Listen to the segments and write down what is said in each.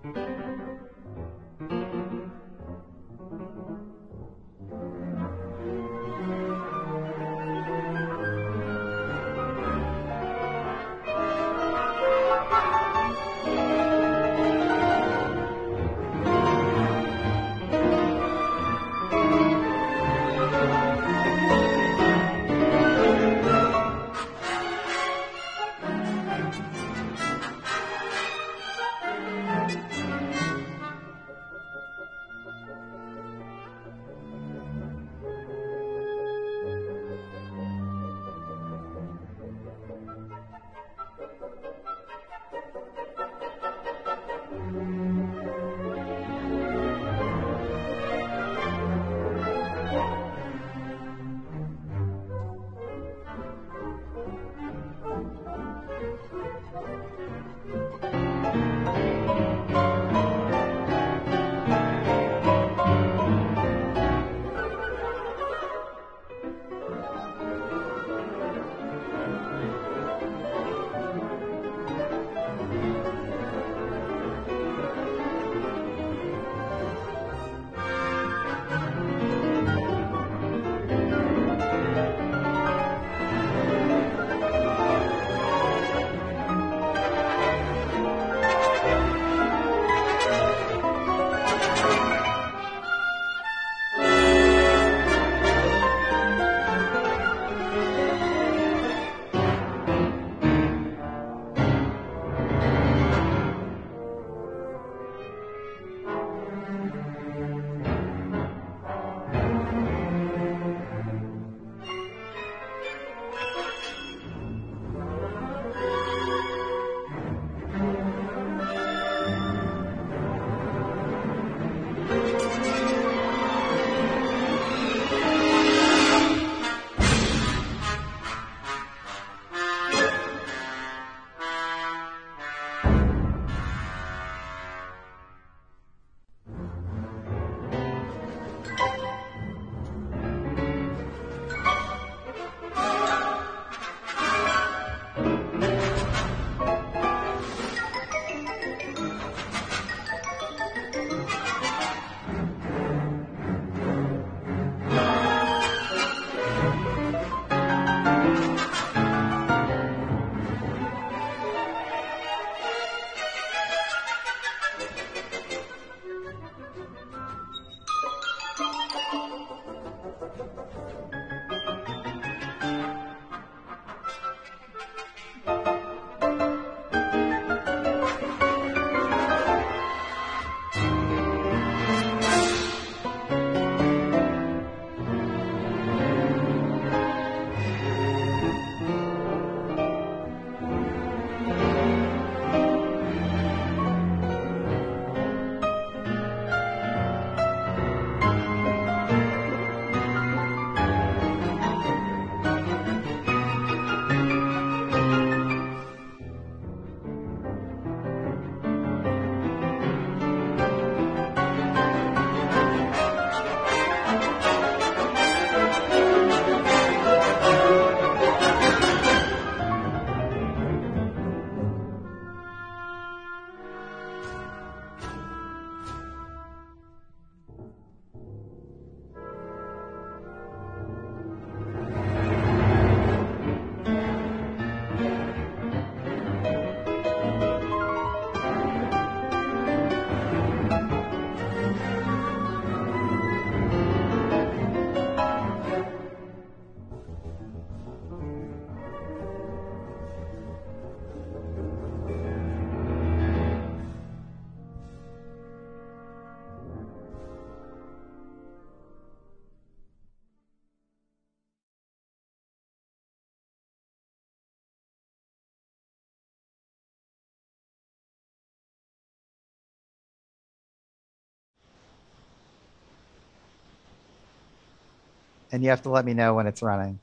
and you have to let me know when it's running.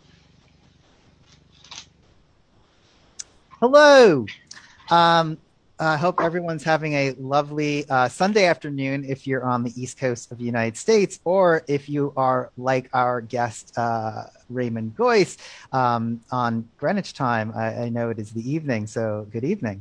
Hello. I hope everyone's having a lovely Sunday afternoon if you're on the East Coast of the United States, or if you are like our guest, Raymond Geuss, on Greenwich time. I know it is the evening, so good evening.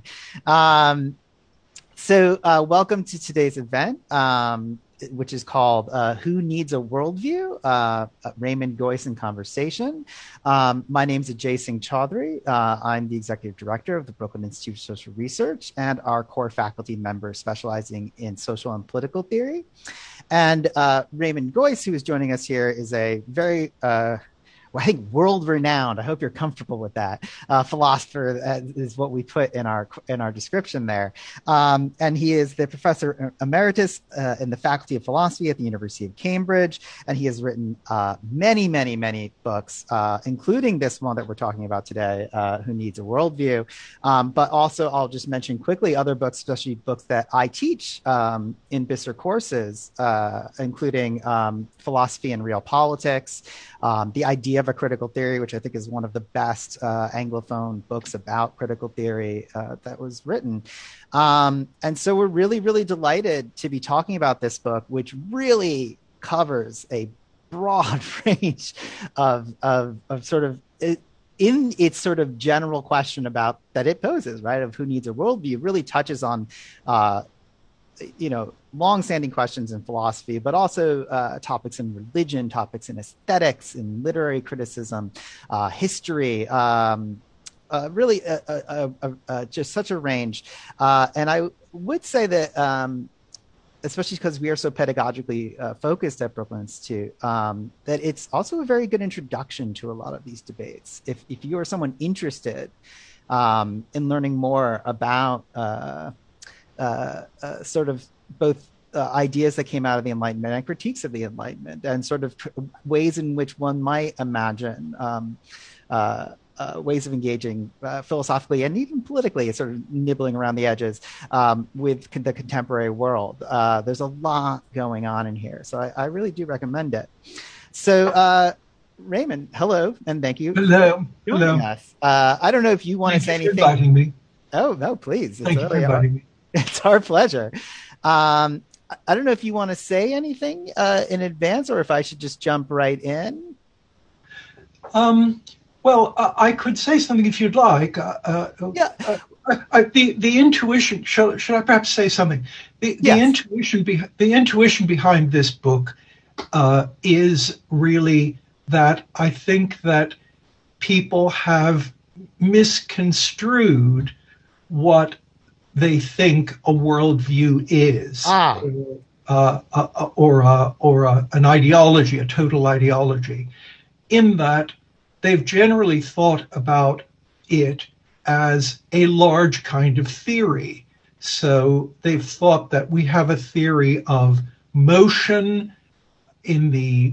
Welcome to today's event, which is called Who Needs a Worldview? Raymond Geuss in Conversation. My name is Ajay Singh Chaudhary. I'm the Executive Director of the Brooklyn Institute of Social Research and our core faculty member specializing in social and political theory. And Raymond Geuss, who is joining us here, is a very I think world-renowned. I hope you're comfortable with that. Philosopher is what we put in our description there, and he is the professor emeritus in the Faculty of Philosophy at the University of Cambridge, and he has written many books, including this one that we're talking about today, "Who Needs a Worldview?" But also, I'll just mention quickly other books, especially books that I teach in BISR courses, including Philosophy and Real Politics, The Idea of a Critical Theory, which I think is one of the best Anglophone books about critical theory that was written. And so we're really delighted to be talking about this book, which really covers a broad range of sort of in its sort of general question about that it poses, right, of who needs a worldview. Really touches on long-standing questions in philosophy, but also topics in religion, topics in aesthetics, in literary criticism, history, really just such a range. And I would say that, especially because we are so pedagogically focused at Brooklyn Institute, that it's also a very good introduction to a lot of these debates. If you are someone interested in learning more about sort of both ideas that came out of the Enlightenment and critiques of the Enlightenment, and sort of ways in which one might imagine ways of engaging philosophically and even politically, sort of nibbling around the edges with the contemporary world. There's a lot going on in here, so I really do recommend it. So, Raymond, hello, and thank you Hello. for joining us. I don't know if you want to say anything. Thank you for inviting me. Oh, no, please. Thank you for inviting me. It's our pleasure. I don't know if you want to say anything in advance, or if I should just jump right in. Well, I could say something if you'd like. Yeah. The intuition. Should I perhaps say something? Yes. The intuition behind this book is really that I think that people have misconstrued what they think a worldview is, or an ideology, a total ideology, in that they've generally thought about it as a large kind of theory. So they've thought that we have a theory of motion in the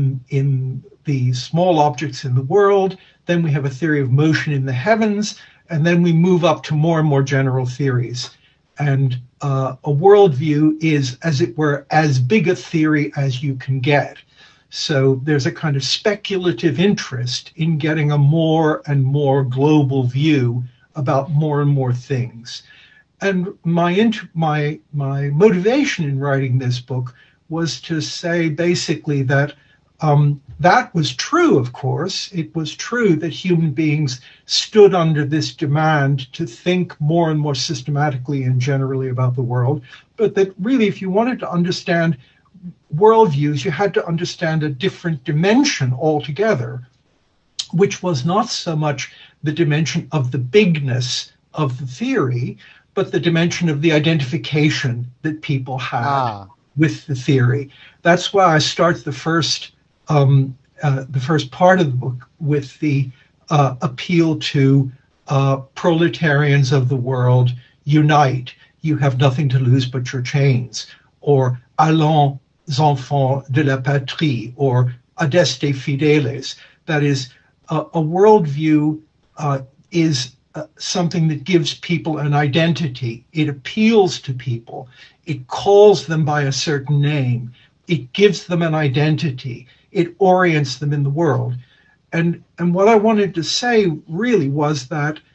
small objects in the world, then we have a theory of motion in the heavens, and then we move up to more and more general theories. And a worldview is, as it were, as big a theory as you can get. So there's a kind of speculative interest in getting a more and more global view about more and more things. And my motivation in writing this book was to say basically that that was true, of course. It was true that human beings stood under this demand to think more and more systematically and generally about the world, but that really, if you wanted to understand worldviews, you had to understand a different dimension altogether, which was not so much the dimension of the bigness of the theory, but the dimension of the identification that people had with the theory. That's why I start the first part of the book with the appeal to proletarians of the world, unite. You have nothing to lose but your chains. Or allons enfants de la patrie, or adeste fideles. That is, a worldview is something that gives people an identity. It appeals to people. It calls them by a certain name. It gives them an identity. It orients them in the world. And what I wanted to say really was that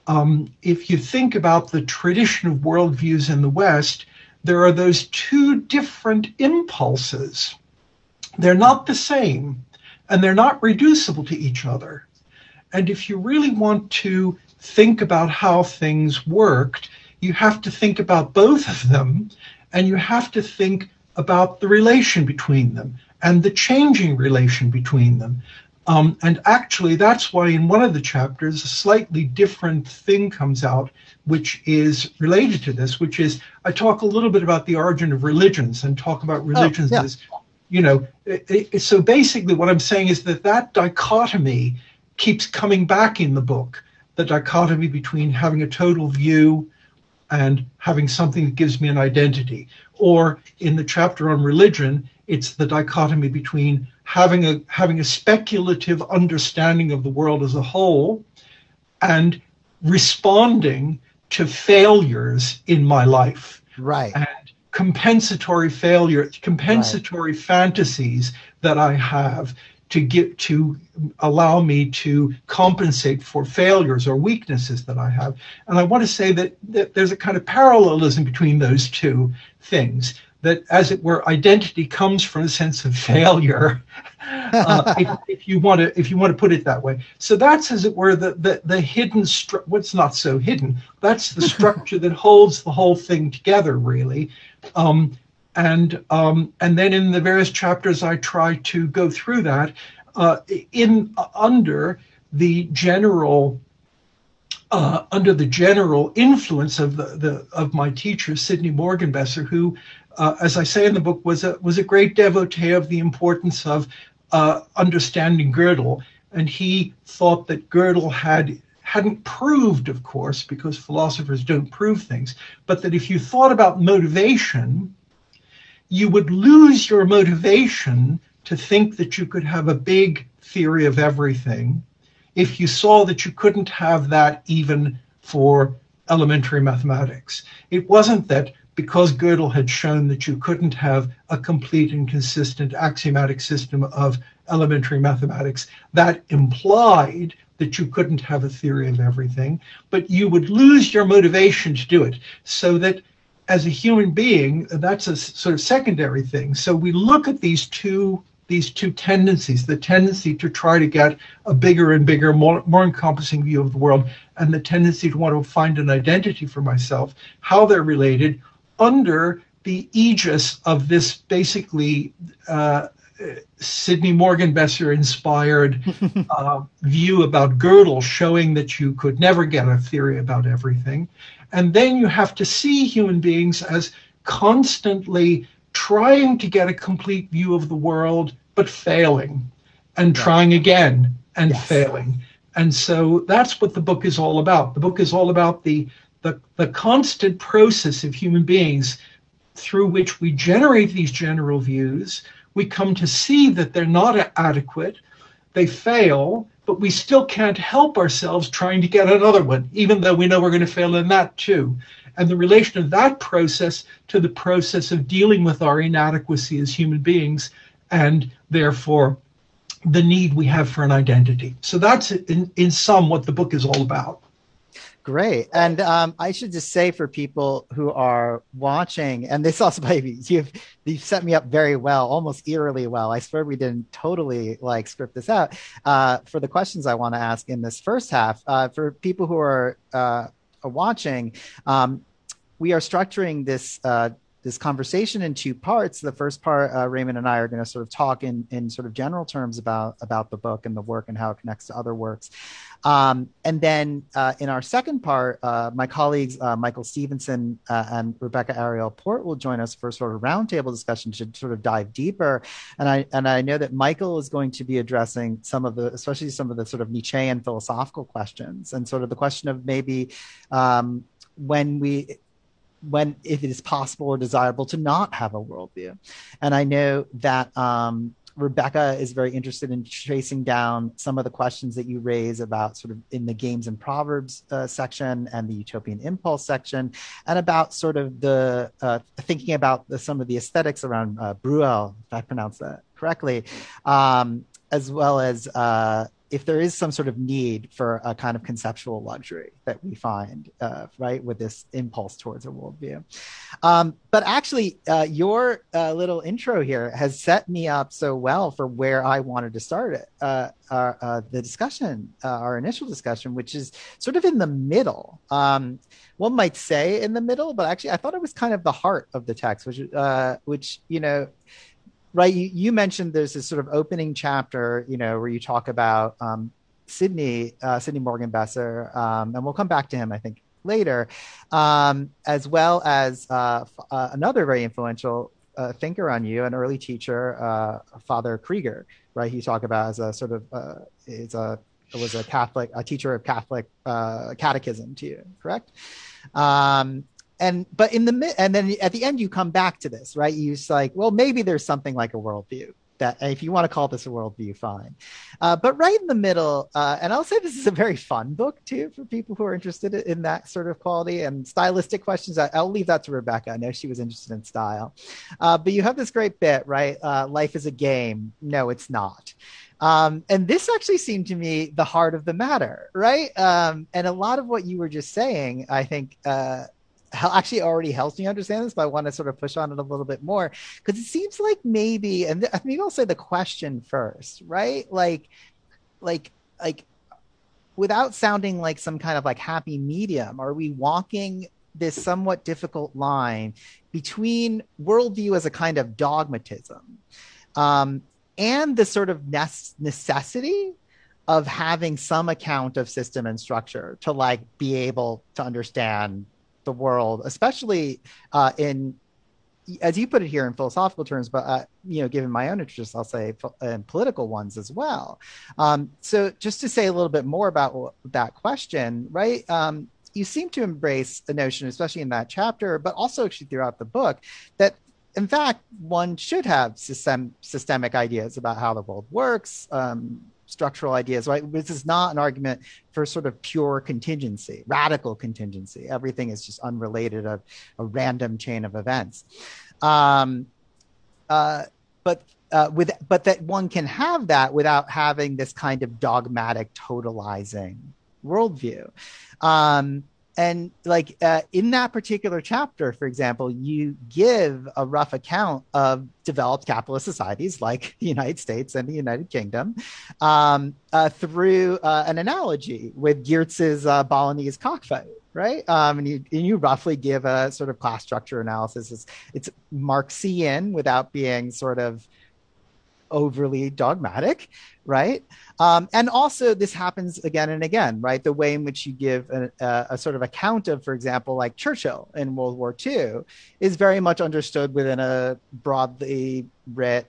if you think about the tradition of worldviews in the West, there are those two different impulses. They're not the same, and they're not reducible to each other. And if you really want to think about how things worked, you have to think about both of them, and you have to think about the relation between them and the changing relation between them. And actually, that's why in one of the chapters, a slightly different thing comes out, which is related to this, which is I talk a little bit about the origin of religions and talk about religions as, so basically what I'm saying is that dichotomy keeps coming back in the book, the dichotomy between having a total view and having something that gives me an identity. Or in the chapter on religion, it's the dichotomy between having a speculative understanding of the world as a whole and responding to failures in my life. Right. And compensatory fantasies that I have to allow me to compensate for failures or weaknesses that I have. And I want to say that there's a kind of parallelism between those two things, that as it were, identity comes from a sense of failure, if you want to put it that way. So that's, as it were, the hidden, what's not so hidden, that's the structure that holds the whole thing together, really. And then in the various chapters, I try to go through that under the general influence of my teacher, Sydney Morgenbesser, who, as I say in the book, was a great devotee of the importance of understanding Gödel, and he thought that Gödel hadn't proved, of course, because philosophers don't prove things, but that if you thought about motivation, you would lose your motivation to think that you could have a big theory of everything if you saw that you couldn't have that even for elementary mathematics. It wasn't that because Gödel had shown that you couldn't have a complete and consistent axiomatic system of elementary mathematics, that implied that you couldn't have a theory of everything, but you would lose your motivation to do it. So that as a human being, that's a sort of secondary thing. So we look at these two tendencies, the tendency to try to get a bigger and bigger, more encompassing view of the world, and the tendency to want to find an identity for myself, how they're related under the aegis of this basically Sydney Morgenbesser inspired view about Gödel, showing that you could never get a theory about everything. And then you have to see human beings as constantly trying to get a complete view of the world, but failing, and trying again and failing. And so that's what the book is all about. The book is all about the constant process of human beings through which we generate these general views. We come to see that they're not adequate, they fail, but we still can't help ourselves trying to get another one, even though we know we're going to fail in that too. And the relation of that process to the process of dealing with our inadequacy as human beings, and therefore the need we have for an identity. So that's in sum what the book is all about. Great. And I should just say for people who are watching, and this also, baby, you've set me up very well, almost eerily well. I swear we didn't totally script this out for the questions I want to ask in this first half. For people who are watching, we are structuring this conversation in two parts. The first part, Raymond and I are going to sort of talk in sort of general terms about the book and the work and how it connects to other works. And then in our second part, my colleagues, Michael Stevenson and Rebecca Ariel Porte will join us for sort of roundtable discussion to sort of dive deeper. And I know that Michael is going to be addressing especially some of the sort of Nietzschean philosophical questions, and sort of the question of maybe when if it is possible or desirable to not have a worldview. And I know that Rebecca is very interested in tracing down some of the questions that you raise about sort of in the Games and Proverbs section and the Utopian Impulse section, and about sort of the thinking about some of the aesthetics around Bruegel, if I pronounced that correctly, as well as if there is some sort of need for a kind of conceptual luxury that we find, right, with this impulse towards a worldview. But actually, your little intro here has set me up so well for where I wanted to start it, the discussion, our initial discussion, which is sort of in the middle. One might say in the middle, but actually, I thought it was kind of the heart of the text, which you know. Right, you mentioned there's this sort of opening chapter, you know, where you talk about Sydney Morgenbesser, and we'll come back to him, I think, later, as well as another very influential thinker on you, an early teacher, Father Krieger, right? You talk about as a sort of was a teacher of Catholic catechism to you, correct? But and then at the end you come back to this, right? You like, well, maybe there's something like a worldview, that if you want to call this a worldview, fine. But right in the middle, and I'll say this is a very fun book too for people who are interested in that sort of quality and stylistic questions. I'll leave that to Rebecca. I know she was interested in style. But you have this great bit, right? Life is a game. No, it's not. And this actually seemed to me the heart of the matter, right? And a lot of what you were just saying, I think, actually already helps me understand this, but I want to sort of push on it a little bit more, because it seems like maybe, and maybe I'll say the question first, right? Like without sounding like some kind of like happy medium, are we walking this somewhat difficult line between worldview as a kind of dogmatism, and the sort of necessity of having some account of system and structure to like be able to understand the world, especially in, as you put it here, in philosophical terms, but you know, given my own interests, I'll say in political ones as well. So just to say a little bit more about that question, right? You seem to embrace the notion, especially in that chapter, but also actually throughout the book, that in fact one should have systemic ideas about how the world works, structural ideas, right? This is not an argument for sort of pure contingency, radical contingency. Everything is just unrelated, a random chain of events. But that one can have that without having this kind of dogmatic totalizing worldview. And like in that particular chapter, for example, you give a rough account of developed capitalist societies like the United States and the United Kingdom through an analogy with Geertz's Bolognese cockfight, right? And you roughly give a sort of class structure analysis. It's Marxian without being sort of overly dogmatic, right? And also this happens again and again, right? The way in which you give a sort of account of, for example, like Churchill in World War II is very much understood within a broadly writ,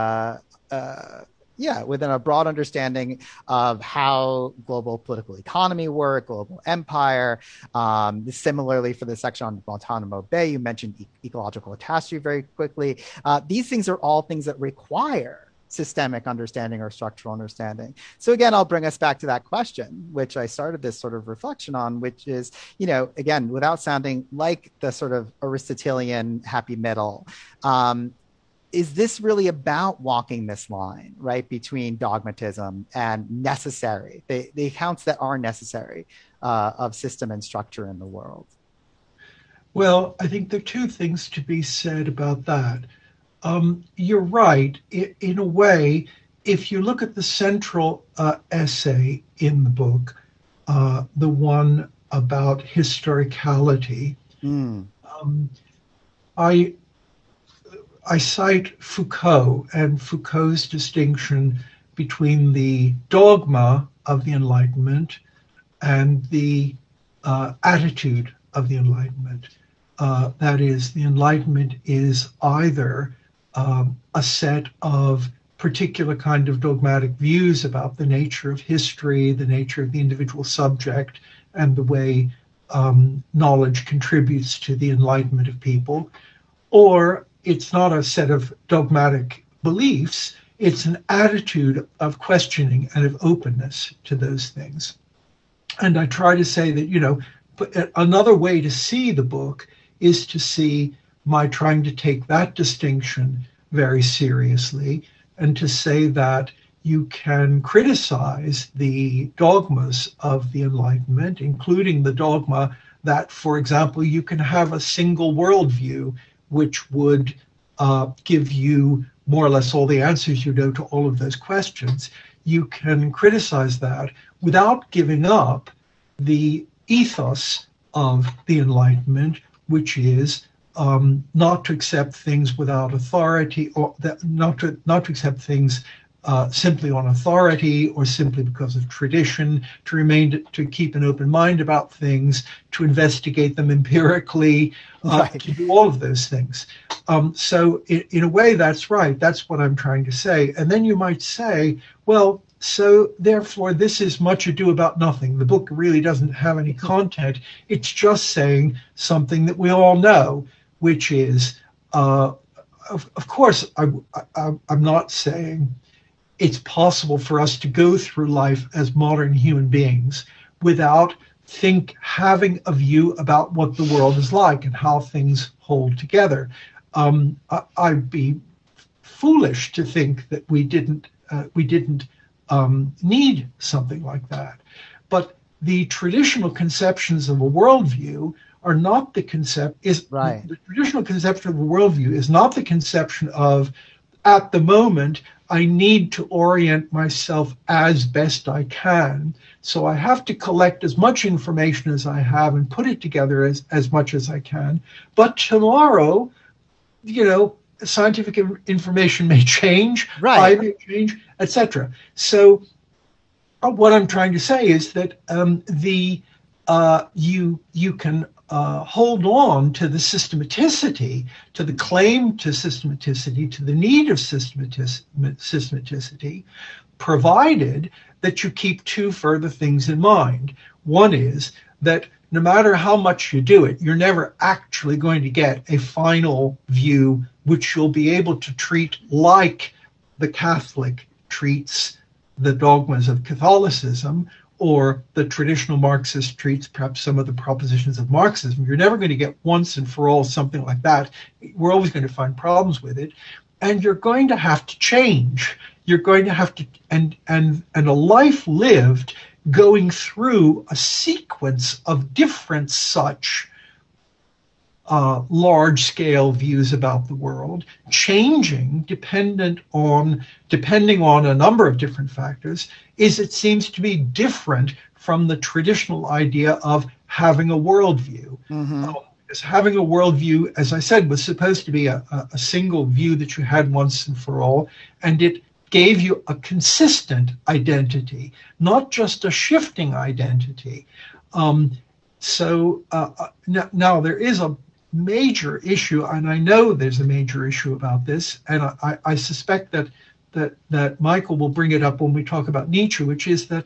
within a broad understanding of how global political economy work, global empire. Similarly, for the section on Guantanamo Bay, you mentioned ecological catastrophe very quickly. These things are all things that require systemic understanding or structural understanding. So again, I'll bring us back to that question, which I started this sort of reflection on, which is, you know, again, without sounding like the sort of Aristotelian happy middle, is this really about walking this line, right, between dogmatism and necessary, the accounts that are necessary of system and structure in the world? Well, I think there are two things to be said about that. You're right. In a way, if you look at the central essay in the book, the one about historicality, I cite Foucault and Foucault's distinction between the dogma of the Enlightenment and the attitude of the Enlightenment. That is, the Enlightenment is either a set of particular kind of dogmatic views about the nature of history, the nature of the individual subject, and the way knowledge contributes to the enlightenment of people, or it's not a set of dogmatic beliefs, it's an attitude of questioning and of openness to those things. And I try to say that, you know, another way to see the book is to see my trying to take that distinction very seriously and to say that you can criticize the dogmas of the Enlightenment, including the dogma that, for example, you can have a single worldview, which would give you more or less all the answers you know to all of those questions. You can criticize that without giving up the ethos of the Enlightenment, which is not to accept things without authority, or not to accept things simply on authority or simply because of tradition, to keep an open mind about things, to investigate them empirically, Right. to do all of those things. So in a way, that's right. That's what I'm trying to say. And then you might say, well, so therefore this is much ado about nothing. The book really doesn't have any content. It's just saying something that we all know, which is, of course, I'm not saying it's possible for us to go through life as modern human beings without having a view about what the world is like and how things hold together. I'd be foolish to think that we didn't need something like that. But the traditional conceptions of a worldview are not the Right. The traditional conception of a worldview is not the conception of, at the moment, I need to orient myself as best I can. So I have to collect as much information as I have and put it together as much as I can. But tomorrow, scientific information may change, Right. I may change, etc. So what I'm trying to say is that you can hold on to the systematicity, to the claim to systematicity, to the need of systematicity, provided that you keep two further things in mind. One is that no matter how much you do it, you're never actually going to get a final view which you'll be able to treat like the Catholic treats the dogmas of Catholicism, or the traditional Marxist treats perhaps some of the propositions of Marxism. You're never going to get once and for all something like that. We're always going to find problems with it. And you're going to have to change. You're going to have to, and a life lived going through a sequence of different such large-scale views about the world, changing depending on a number of different factors, it seems to be different from the traditional idea of having a worldview. Mm-hmm. Because having a worldview, as I said, was supposed to be a single view that you had once and for all, and it gave you a consistent identity, not just a shifting identity. Now there is a major issue, and I know there's a major issue about this, and I suspect that Michael will bring it up when we talk about Nietzsche, which is that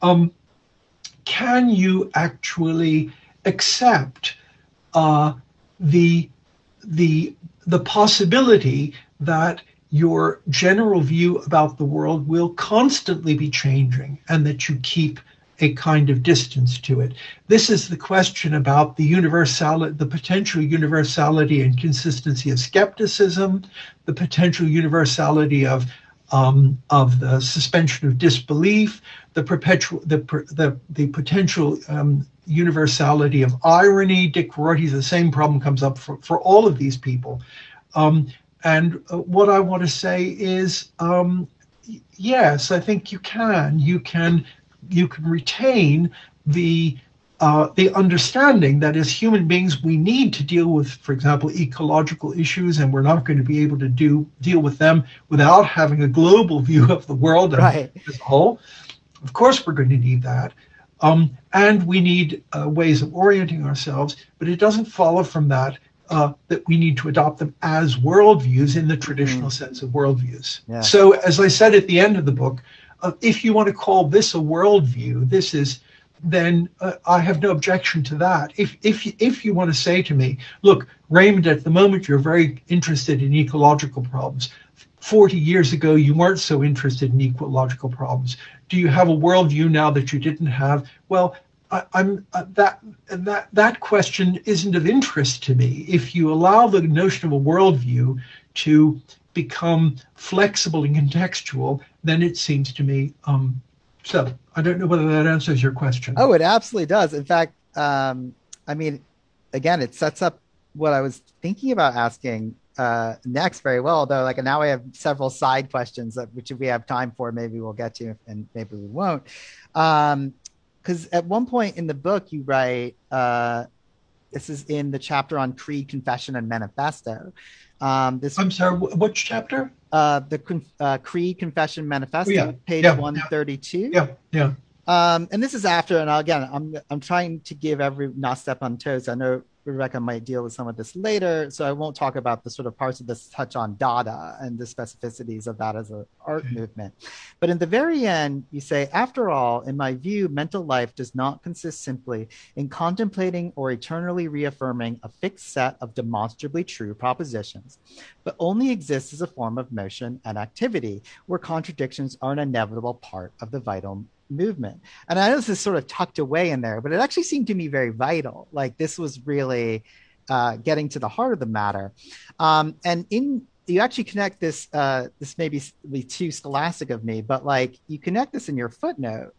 can you actually accept the possibility that your general view about the world will constantly be changing and that you keep a kind of distance to it? This is the question about the potential universality and consistency of skepticism, the potential universality of the suspension of disbelief, the potential universality of irony. Dick Rorty, the same problem comes up for all of these people. And what I want to say is, yes, I think you can retain the understanding that as human beings we need to deal with, for example, ecological issues, and we're not going to be able to deal with them without having a global view of the world Right. as a whole. Of course, we're going to need that, and we need ways of orienting ourselves. But it doesn't follow from that that we need to adopt them as worldviews in the traditional sense of worldviews. Yeah. So, as I said at the end of the book, if you want to call this a worldview, then I have no objection to that. If you want to say to me, look, Raymond, at the moment you're very interested in ecological problems. 40 years ago, you weren't so interested in ecological problems. Do you have a worldview now that you didn't have? Well, that question isn't of interest to me. If you allow the notion of a worldview to become flexible and contextual, then it seems to me. So I don't know whether that answers your question. Oh, it absolutely does. In fact, I mean, again, it sets up what I was thinking about asking next very well, though. Like now I have several side questions that, which if we have time for, maybe we'll get to, and maybe we won't. Because at one point in the book, you write, this is in the chapter on creed, confession, and manifesto. I'm sorry, which chapter? The Creed, Confession, Manifesto, page 132. Yeah. And this is after, and again, I'm trying to give not step on toes. I know Rebecca might deal with some of this later, so I won't talk about the sort of parts of this touch on Dada and the specificities of that as an art movement. But in the very end, you say, after all, in my view, mental life does not consist simply in contemplating or eternally reaffirming a fixed set of demonstrably true propositions, but only exists as a form of motion and activity, where contradictions are an inevitable part of the vital movement. And I know this is sort of tucked away in there, but it actually seemed to me very vital. Like this was really getting to the heart of the matter. And you actually connect this, this may be too scholastic of me, but like you connect this in your footnote.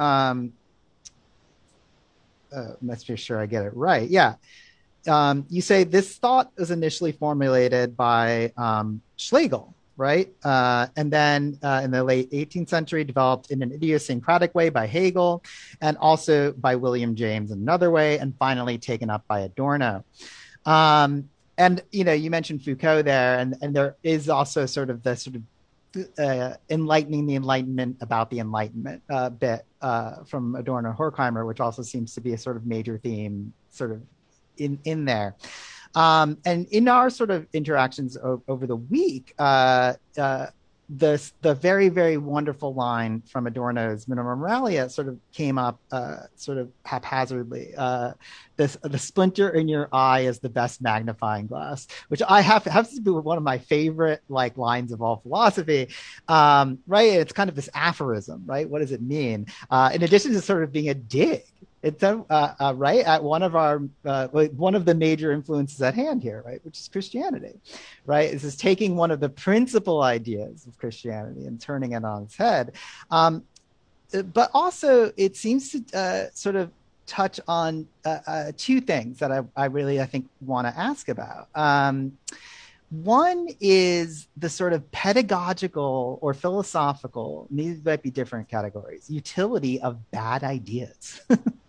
Let's be sure I get it right. Yeah. You say this thought was initially formulated by Schlegel, right? And then in the late 18th century, developed in an idiosyncratic way by Hegel, and also by William James in another way, and finally taken up by Adorno. And, you mentioned Foucault there, and there is also sort of the sort of enlightening the Enlightenment about the Enlightenment bit from Adorno Horkheimer, which also seems to be a sort of major theme sort of in there. And in our sort of interactions over the week, the very, very wonderful line from Adorno's Minima Moralia sort of came up sort of haphazardly. The splinter in your eye is the best magnifying glass, which I have to be one of my favorite like lines of all philosophy, right? It's kind of this aphorism, right? What does it mean? In addition to sort of being a dig. It's right at one of the major influences at hand here, right, which is Christianity, right? This is taking one of the principal ideas of Christianity and turning it on its head. But also, it seems to sort of touch on two things that I think want to ask about. One is the sort of pedagogical or philosophical, these might be different categories, utility of bad ideas.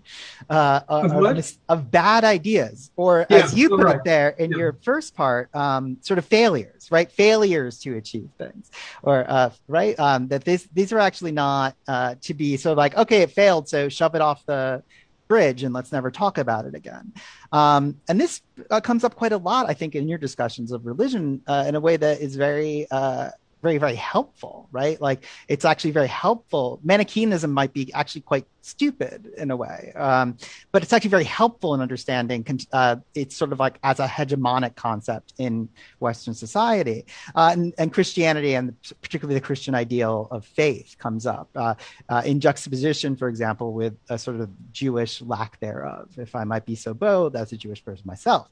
Of bad ideas, or as you put it there in your first part, sort of failures, right? Failures to achieve things, or right? That these are actually not to be sort of like, okay, it failed, so shove it off the bridge and let's never talk about it again. And this comes up quite a lot, I think, in your discussions of religion in a way that is very very, very helpful, right? Like it's actually very helpful. Manichaeism might be actually quite stupid in a way, but it's actually very helpful in understanding. It's sort of like as a hegemonic concept in Western society, and Christianity, and particularly the Christian ideal of faith, comes up in juxtaposition, for example, with a sort of Jewish lack thereof. If I might be so bold, as a Jewish person myself.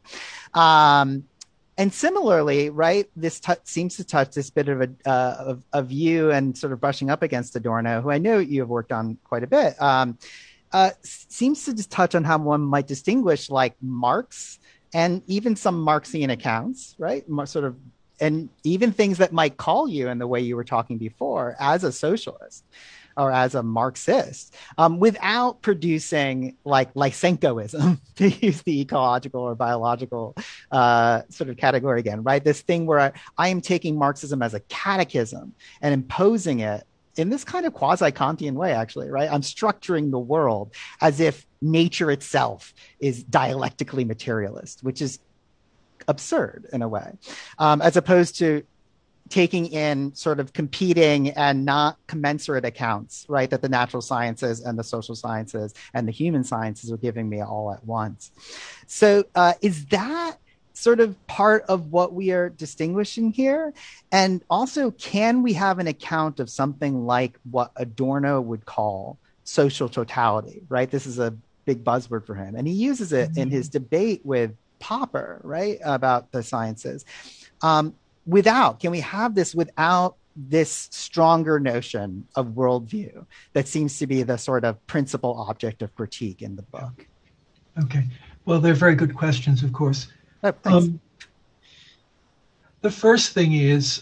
And similarly, right, this seems to touch this bit of you and sort of brushing up against Adorno, who I know you have worked on quite a bit, seems to just touch on how one might distinguish like Marx and even some Marxian accounts, right, sort of, and even things that might call you in the way you were talking before as a socialist or as a Marxist, without producing like Lysenkoism, to use the ecological or biological sort of category again, right? This thing where I am taking Marxism as a catechism and imposing it in this kind of quasi-Kantian way, actually, right? I'm structuring the world as if nature itself is dialectically materialist, which is absurd in a way, as opposed to taking in sort of competing and not commensurate accounts, right, that the natural sciences and the social sciences and the human sciences are giving me all at once. So is that sort of part of what we are distinguishing here? And also, can we have an account of something like what Adorno would call social totality, right? This is a big buzzword for him. And he uses it in his debate with Popper, right, about the sciences. can we have this without this stronger notion of worldview that seems to be the sort of principal object of critique in the book? Okay. Well, they're very good questions, of course. Thanks. The first thing is,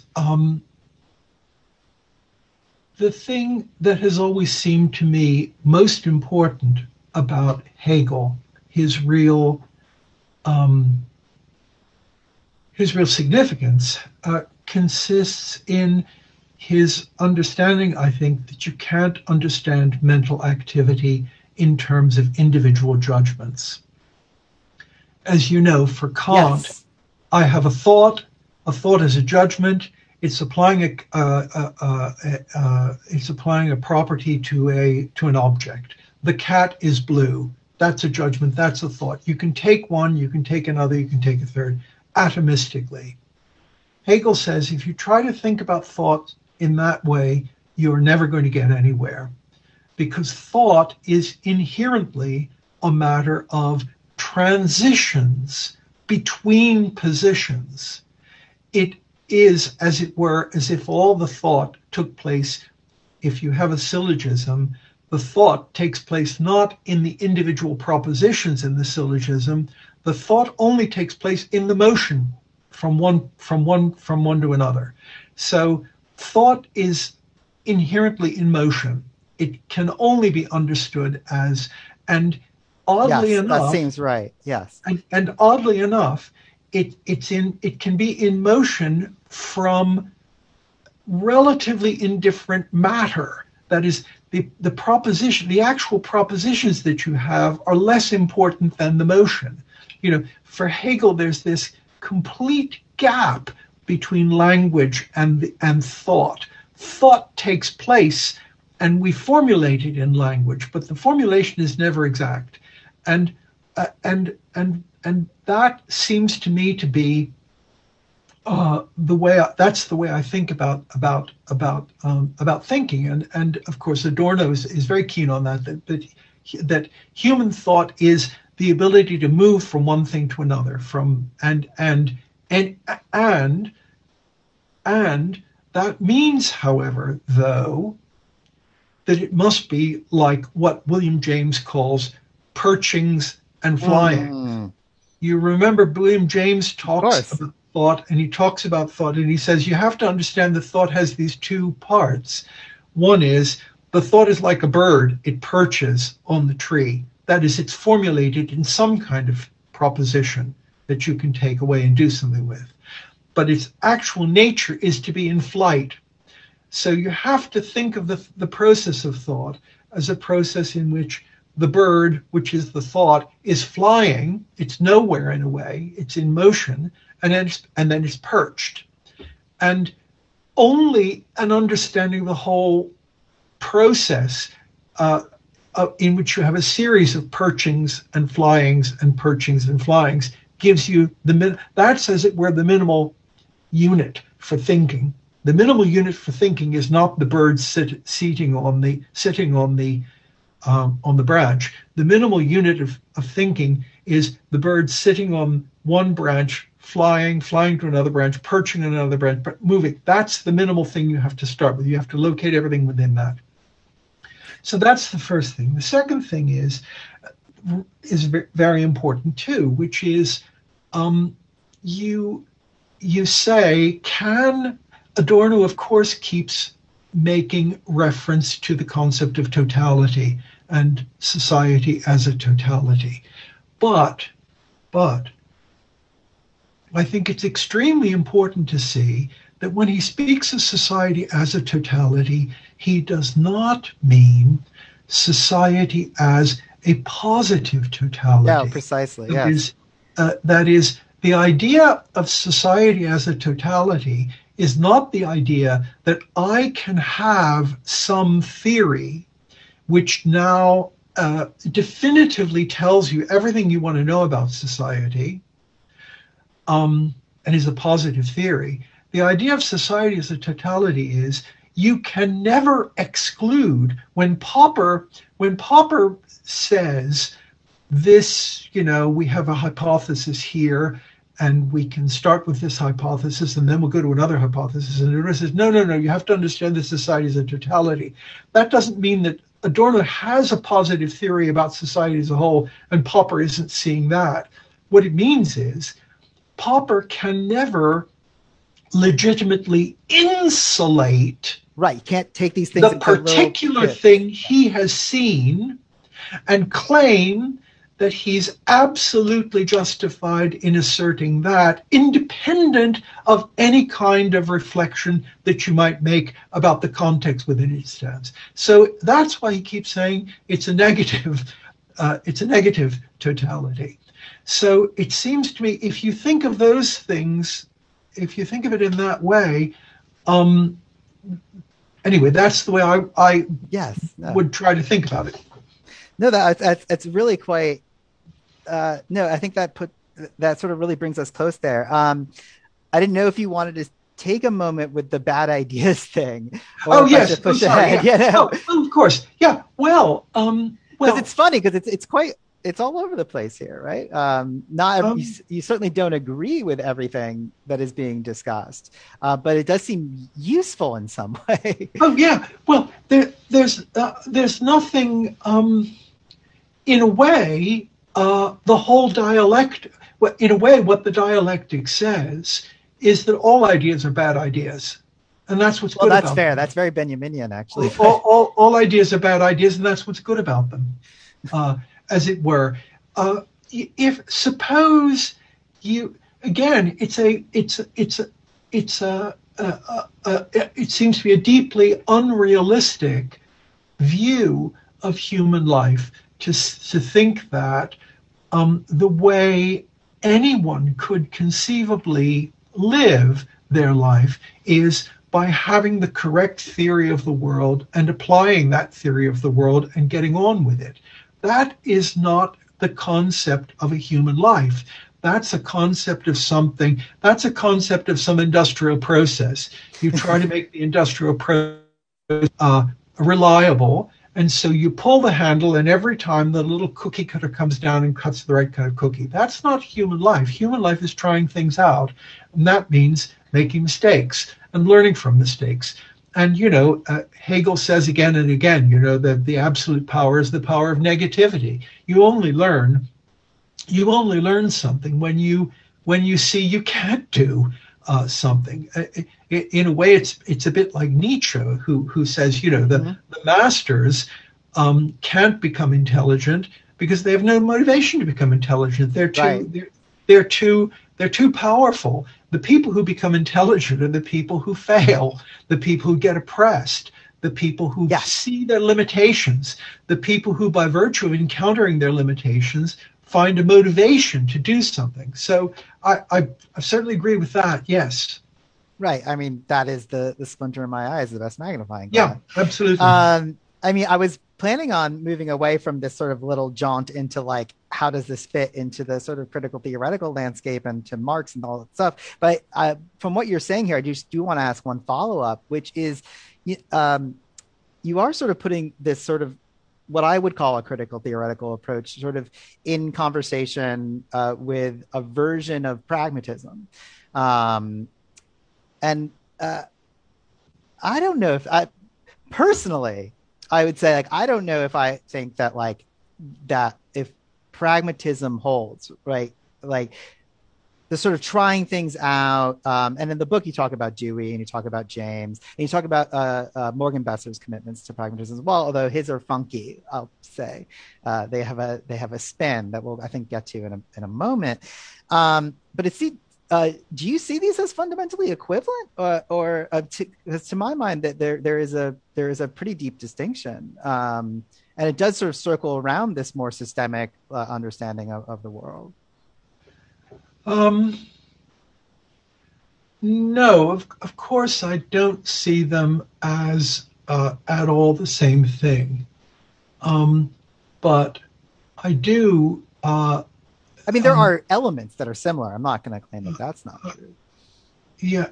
the thing that has always seemed to me most important about Hegel, his real significance, consists in his understanding, I think, that you can't understand mental activity in terms of individual judgments. As you know, for Kant, Yes. I have a thought is a judgment. It's applying a property to an object. The cat is blue. That's a judgment. That's a thought. You can take one, you can take another, you can take a third, atomistically. Hegel says if you try to think about thought in that way, you're never going to get anywhere, because thought is inherently a matter of transitions between positions. It is, as it were, as if all the thought took place. If you have a syllogism, the thought takes place not in the individual propositions in the syllogism. The thought only takes place in the motion from one to another. So thought is inherently in motion. It can only be understood as, and oddly Yes, enough, that seems right. Yes. and oddly enough, it can be in motion from relatively indifferent matter. That is, the actual propositions that you have are less important than the motion. For Hegel, there's this complete gap between language and thought. Thought takes place, and we formulate it in language, but the formulation is never exact. And that seems to me to be that's the way I think about thinking. And of course, Adorno is very keen on that human thought is the ability to move from one thing to another, and that means, however, though, that it must be like what William James calls perchings and flying. You remember William James talks about thought, and he talks about thought, and he says you have to understand that thought has these two parts. One is the thought is like a bird. It perches on the tree. That is, it's formulated in some kind of proposition that you can take away and do something with. But its actual nature is to be in flight. So you have to think of the process of thought as a process in which the bird, which is the thought, is flying. It's nowhere in a way. It's in motion, and then it's perched. And only an understanding of the whole process in which you have a series of perchings and flyings and perchings and flyings gives you that's, as it were, the minimal unit for thinking. The minimal unit for thinking is not the bird sitting on the branch. The minimal unit of thinking is the bird sitting on one branch, flying to another branch, perching on another branch, but moving. That's the minimal thing you have to start with. You have to locate everything within that. So that's the first thing. The second thing is very important too, which is you say, can Adorno, of course, keeps making reference to the concept of totality and society as a totality. But I think it's extremely important to see that when he speaks of society as a totality, he does not mean society as a positive totality. Yeah, precisely. That is, the idea of society as a totality is not the idea that I can have some theory which now definitively tells you everything you want to know about society, and is a positive theory. The idea of society as a totality is you can never exclude. When Popper says this, we have a hypothesis here, and we can start with this hypothesis, and then we'll go to another hypothesis. And Adorno says, no, you have to understand that society is a totality. That doesn't mean that Adorno has a positive theory about society as a whole, and Popper isn't seeing that. What it means is Popper can never legitimately insulate Right, you can't take these things the particular thing he has seen and claim that he's absolutely justified in asserting that, independent of any kind of reflection that you might make about the context within it stands. So that's why he keeps saying it's a negative totality. So it seems to me, if you think of those things, if you think of it in that way, anyway, that's the way I would try to think about it. No, that's really quite. No, I think that sort of really brings us close there. I didn't know if you wanted to take a moment with the bad ideas thing. Oh yes, push sorry, ahead. Yeah. Oh, of course, yeah. Well, because it's funny because it's all over the place here, right? You certainly don't agree with everything that is being discussed, but it does seem useful in some way. Oh yeah. Well, there's nothing. In a way, the whole dialectic. In a way, what the dialectic says is that all ideas are bad ideas, and that's what's good. Well, that's fair. That's very Benjaminian, actually. All ideas are bad ideas, and that's what's good about them. As it were, if suppose you again, it seems to be a deeply unrealistic view of human life to think that the way anyone could conceivably live their life is by having the correct theory of the world and applying that theory of the world and getting on with it. That is not the concept of a human life. That's a concept of something. That's a concept of some industrial process. You try to make the industrial process reliable, and so you pull the handle, and every time the little cookie cutter comes down and cuts the right kind of cookie. That's not human life. Human life is trying things out, and that means making mistakes and learning from mistakes. And, Hegel says again and again, that the absolute power is the power of negativity. You only learn something when you see you can't do something. In a way, it's a bit like Nietzsche, who says, the masters can't become intelligent because they have no motivation to become intelligent. They're too powerful. The people who become intelligent are the people who fail, the people who get oppressed, the people who see their limitations, the people who, by virtue of encountering their limitations, find a motivation to do something. So I certainly agree with that, yes. Right. I mean, that is the splinter in my eye is the best magnifying glass. Yeah, absolutely. I was planning on moving away from this sort of little jaunt into like, how does this fit into the sort of critical theoretical landscape and to Marx and all that stuff. But from what you're saying here, I just do want to ask one follow-up, which is you are sort of putting this sort of what I would call a critical theoretical approach sort of in conversation with a version of pragmatism. And I don't know if personally, I would say I don't know if I think that that if pragmatism holds, right? The sort of trying things out. And in the book, you talk about Dewey and you talk about James and you talk about Morgenbesser's commitments to pragmatism as well, although his are funky, I'll say. They have a spin that we'll, I think, get to in a moment. But do you see these as fundamentally equivalent, or to my mind that there is a pretty deep distinction, and it does sort of circle around this more systemic understanding of the world? No, of course I don't see them as at all the same thing, but I do. I mean, there are elements that are similar. I'm not going to claim that that's not true. Yeah.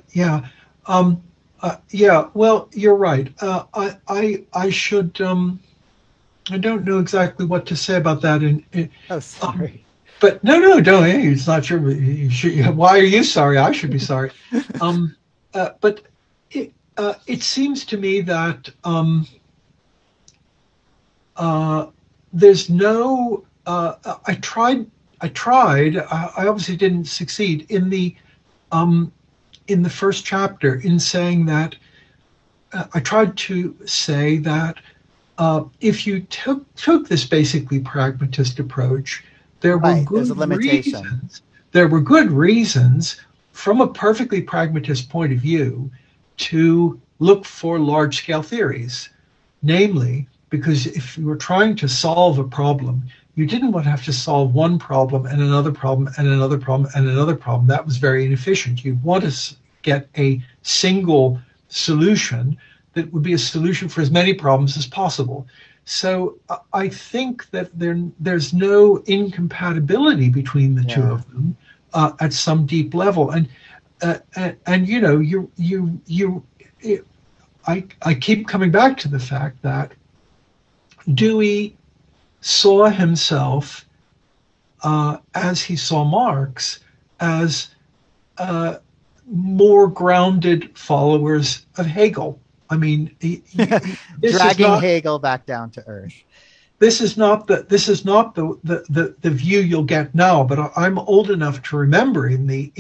Well, you're right. I should. I don't know exactly what to say about that. Oh, sorry. But no, don't. It's not your. You should, why are you sorry? I should be sorry. But it seems to me that there's no. I tried. I obviously didn't succeed in the first chapter in saying that. I tried to say that if you took this basically pragmatist approach, there were good reasons. There were good reasons from a perfectly pragmatist point of view to look for large-scale theories. Namely, because if you were trying to solve a problem, you didn't want to have to solve one problem and another problem and another problem and another problem. That was very inefficient. You'd want to get a single solution that would be a solution for as many problems as possible. So I think that there's no incompatibility between the two of them at some deep level. And you know, I keep coming back to the fact that Dewey saw himself as he saw Marx as more grounded followers of Hegel. I mean, dragging Hegel back down to earth. This is not the view you'll get now. But I'm old enough to remember in the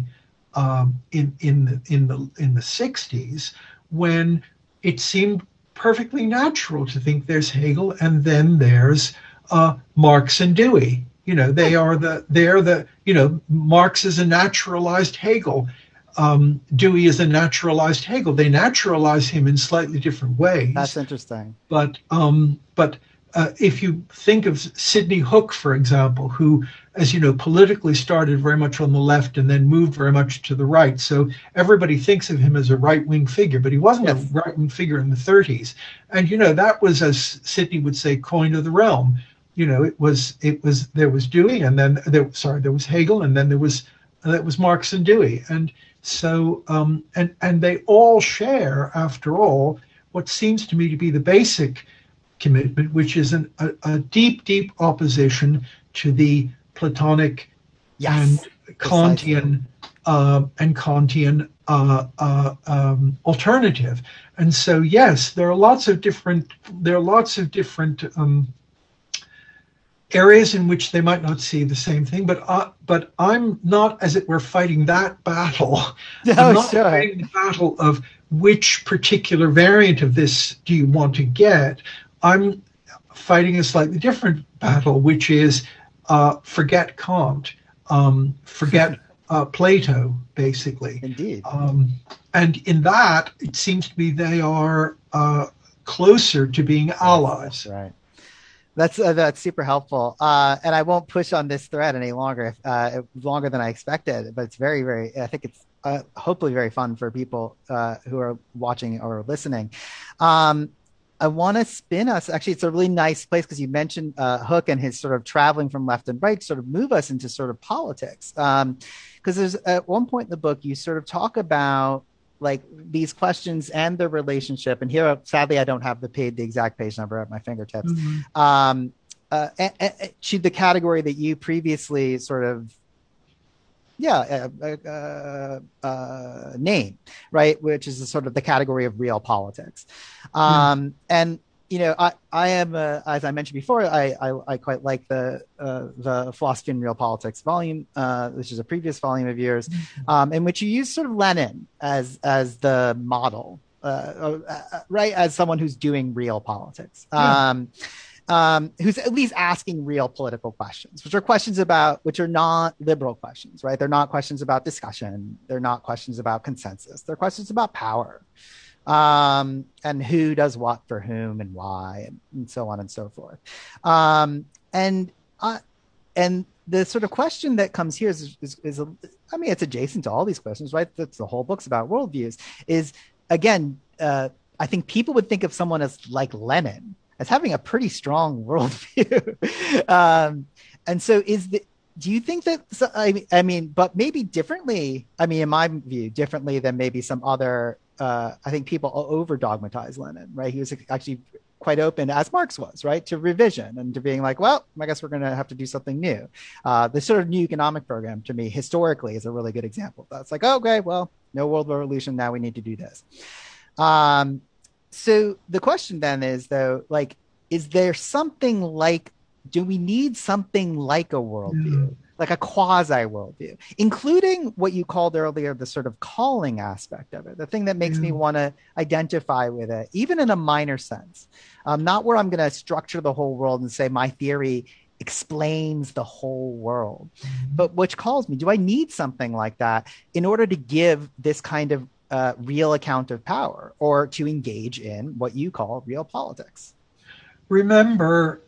60s when it seemed perfectly natural to think there's Hegel and then there's Marx and Dewey. You know, they're the Marx is a naturalized Hegel. Dewey is a naturalized Hegel. They naturalize him in slightly different ways. That's interesting. But if you think of Sidney Hook, for example, who, as you know, politically started very much on the left and then moved very much to the right. So everybody thinks of him as a right-wing figure, but he wasn't a right-wing figure in the 30s. And, you know, that was, as Sidney would say, coin of the realm. You know, there was Dewey and then there was Hegel and then there was Marx and Dewey. And so, and they all share, after all, what seems to me to be the basic commitment, which is a deep, deep opposition to the Platonic and Kantian alternative. And so, yes, there are lots of different areas in which they might not see the same thing, but I'm not, as it were, fighting that battle. I'm not fighting the battle of which particular variant of this do you want to get. I'm fighting a slightly different battle, which is forget Kant, forget Plato, basically. Indeed. And in that, it seems to me they are closer to being allies. Right. That's super helpful. And I won't push on this thread any longer, longer than I expected, but it's very, very, I think it's hopefully very fun for people who are watching or listening. I want to spin us. Actually, it's a really nice place because you mentioned Hook and his sort of traveling from left and right, sort of move us into sort of politics. Because there's at one point in the book, you sort of talk about like these questions and their relationship. And here, sadly, I don't have the exact page number at my fingertips. Mm-hmm. To the category that you previously sort of name, right? Which is sort of the category of real politics. And, you know, I am, as I mentioned before, I quite like the Philosophy and Real Politics volume, which is a previous volume of yours, in which you use sort of Lenin as the model, right? As someone who's doing real politics. Who's at least asking real political questions, which are not liberal questions, right? They're not questions about discussion. They're not questions about consensus. They're questions about power, and who does what for whom and why, and so on and so forth. And the sort of question that comes here is I mean, it's adjacent to all these questions, right? That's the whole book's about worldviews. Is again, I think people would think of someone as like Lenin as having a pretty strong worldview. And so do you think that, I mean, but maybe differently, I mean, in my view, differently than maybe some other, I think people over dogmatize Lenin, right? He was actually quite open, as Marx was, right, to revision and to being like, well, I guess we're going to have to do something new. The sort of new economic program, to me, historically, is a really good example. That's like, oh, okay, well, no world revolution. Now we need to do this. So the question then is, though, like, is there something like, do we need something like a worldview, like a quasi worldview, including what you called earlier, the sort of calling aspect of it, the thing that makes me want to identify with it, even in a minor sense, not where I'm going to structure the whole world and say my theory explains the whole world, but which calls me, do I need something like that in order to give this kind of real account of power, or to engage in what you call real politics? Remember,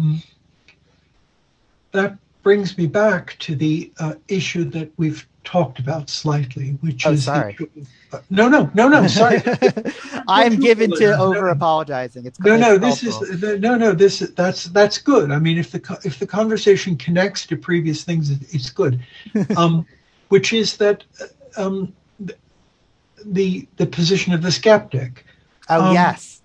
that brings me back to the issue that we've talked about slightly, which is sorry. No, sorry. I'm given to over apologizing. That's good. I mean, if the conversation connects to previous things, it's good. Which is that the position of the skeptic. Yes.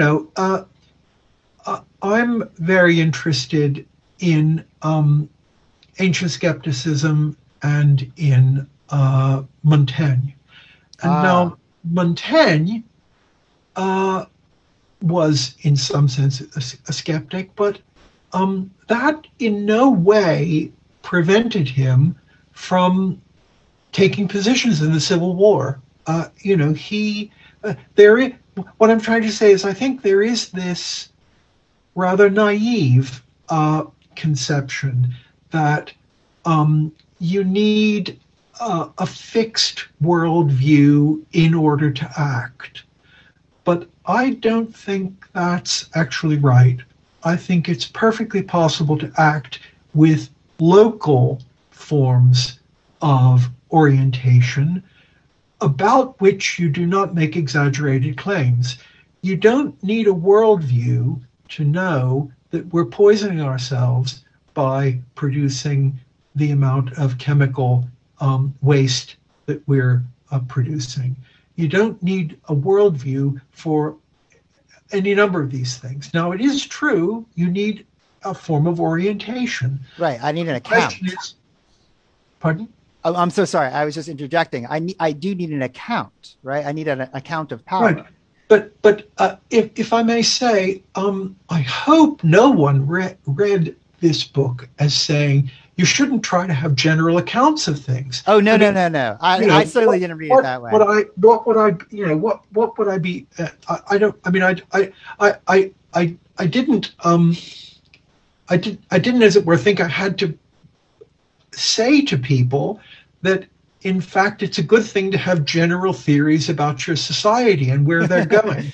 I'm very interested in ancient skepticism and in Montaigne. And now Montaigne was in some sense a skeptic, but that in no way prevented him from taking positions in the Civil War. What I'm trying to say is I think there is this rather naive conception that you need a fixed worldview in order to act. But I don't think that's actually right. I think it's perfectly possible to act with local forms of orientation about which you do not make exaggerated claims. You don't need a worldview to know that we're poisoning ourselves by producing the amount of chemical waste that we're producing. You don't need a worldview for any number of these things. Now, it is true you need a form of orientation. Right. I need an account. Pardon? Oh, I'm so sorry. I was just interjecting. I do need an account, right? I need an account of power. Right. But if I may say, I hope no one read this book as saying you shouldn't try to have general accounts of things. Oh no. I certainly didn't read it that way. What would I be? I don't. I mean, I didn't. I didn't, as it were, think I had to say to people that, in fact, it's a good thing to have general theories about your society and where they're going.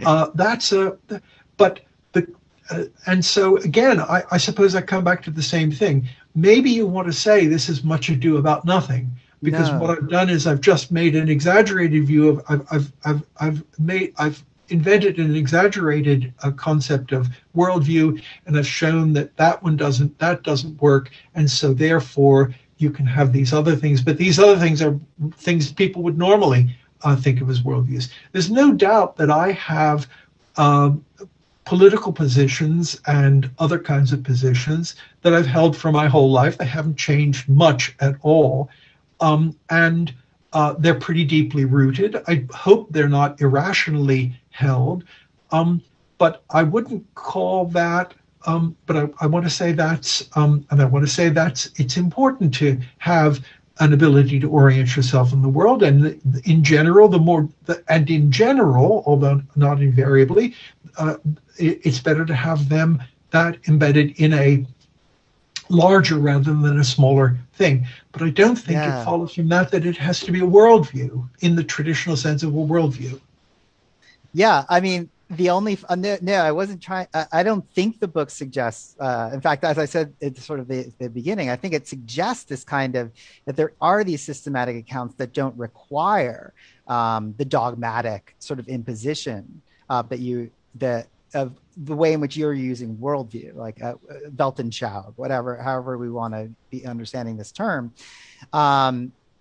And so again, I suppose I come back to the same thing. Maybe you want to say this is much ado about nothing, because what I've done is I've just made an exaggerated view of I've invented an exaggerated concept of worldview, and I've shown that that doesn't work, and so therefore you can have these other things, but these other things are things people would normally think of as worldviews. There's no doubt that I have political positions and other kinds of positions that I've held for my whole life. They haven't changed much at all. And they're pretty deeply rooted. I hope they're not irrationally held. But I wouldn't call that, but I want to say that's, it's important to have an ability to orient yourself in the world. And in general, although not invariably, it's better to have them that embedded in a larger rather than a smaller thing. But I don't think it follows from that it has to be a worldview in the traditional sense of a worldview. Yeah, I mean, I wasn't trying. I don't think the book suggests. In fact, as I said at sort of the beginning, I think it suggests this kind of that there are these systematic accounts that don't require the dogmatic sort of imposition of the way in which you're using worldview, like Weltanschauung, however we want to be understanding this term.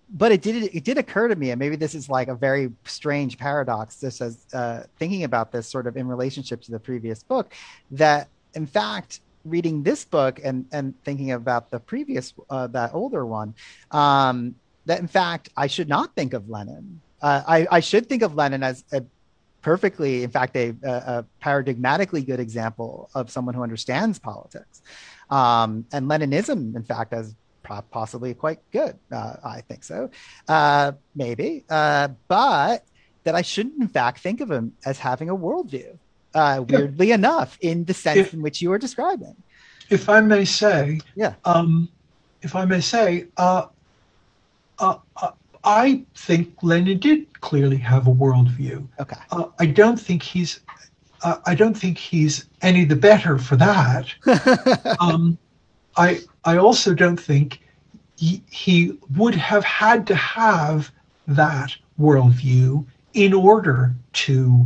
but it did occur to me, and maybe this is like a very strange paradox, just as thinking about this sort of in relationship to the previous book, that in fact reading this book and thinking about the previous that older one, that in fact I should not think of Lenin. I should think of Lenin as a perfectly, in fact, a paradigmatically good example of someone who understands politics, and Leninism, in fact, as possibly quite good. I think so, maybe, but that I shouldn't, in fact, think of him as having a worldview. Weirdly enough, in the sense in which you are describing. If I may say, Yeah. If I may say, I think Lenin did clearly have a worldview. Okay. I don't think he's any the better for that. I also don't think he would have had to have that worldview in order to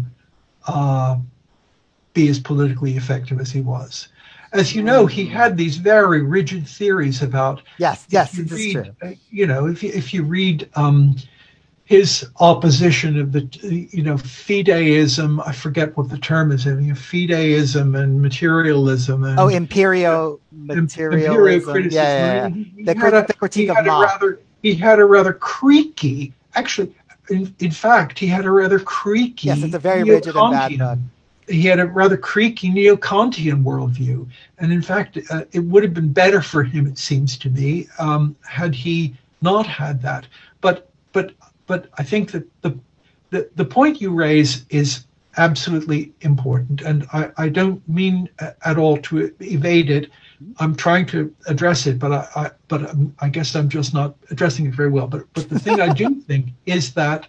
be as politically effective as he was. As you know, he had these very rigid theories about. Yes, this is true. If you read his opposition of the, fideism, I forget what the term is, fideism and materialism. And, materialism. Criticism. Yeah. The critique of Mach. He had a rather creaky, actually, in fact, he had a rather creaky. Yes, it's a very rigid and bad book. He had a rather creaky neo-Kantian worldview. And in fact, it would have been better for him, it seems to me, had he not had that. But I think that the point you raise is absolutely important. And I don't mean at all to evade it. I'm trying to address it, but I guess I'm just not addressing it very well. But the thing I do think is that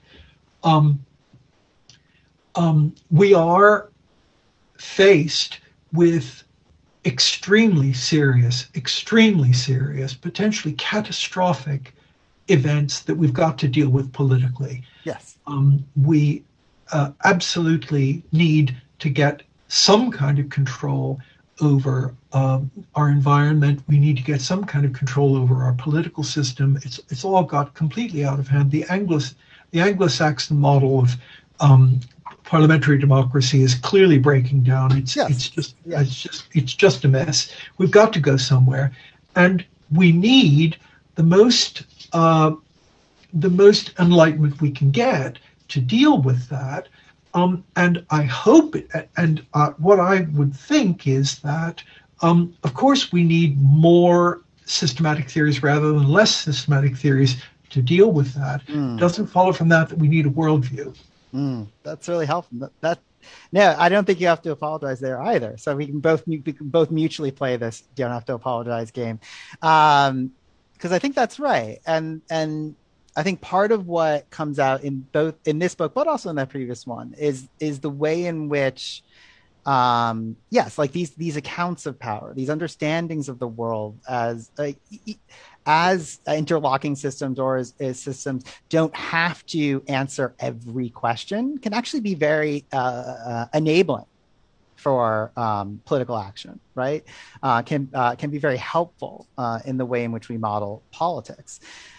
we are faced with extremely serious, potentially catastrophic events that we've got to deal with politically. Yes. We absolutely need to get some kind of control over our environment. We need to get some kind of control over our political system. It's all got completely out of hand. The Anglo-Saxon model of parliamentary democracy is clearly breaking down. It's just a mess. We've got to go somewhere, and we need the most enlightenment we can get to deal with that. And I hope, what I would think is that, of course, we need more systematic theories rather than less systematic theories to deal with that. It doesn't follow from that we need a worldview. That's really helpful. No, I don't think you have to apologize there either. So we can both mutually play this "don't have to apologize" game, because I think that's right. And I think part of what comes out in this book, but also in that previous one, is the way in which, like these accounts of power, these understandings of the world as interlocking systems or as systems don't have to answer every question, can actually be very enabling for political action, right? Can be very helpful in the way in which we model politics.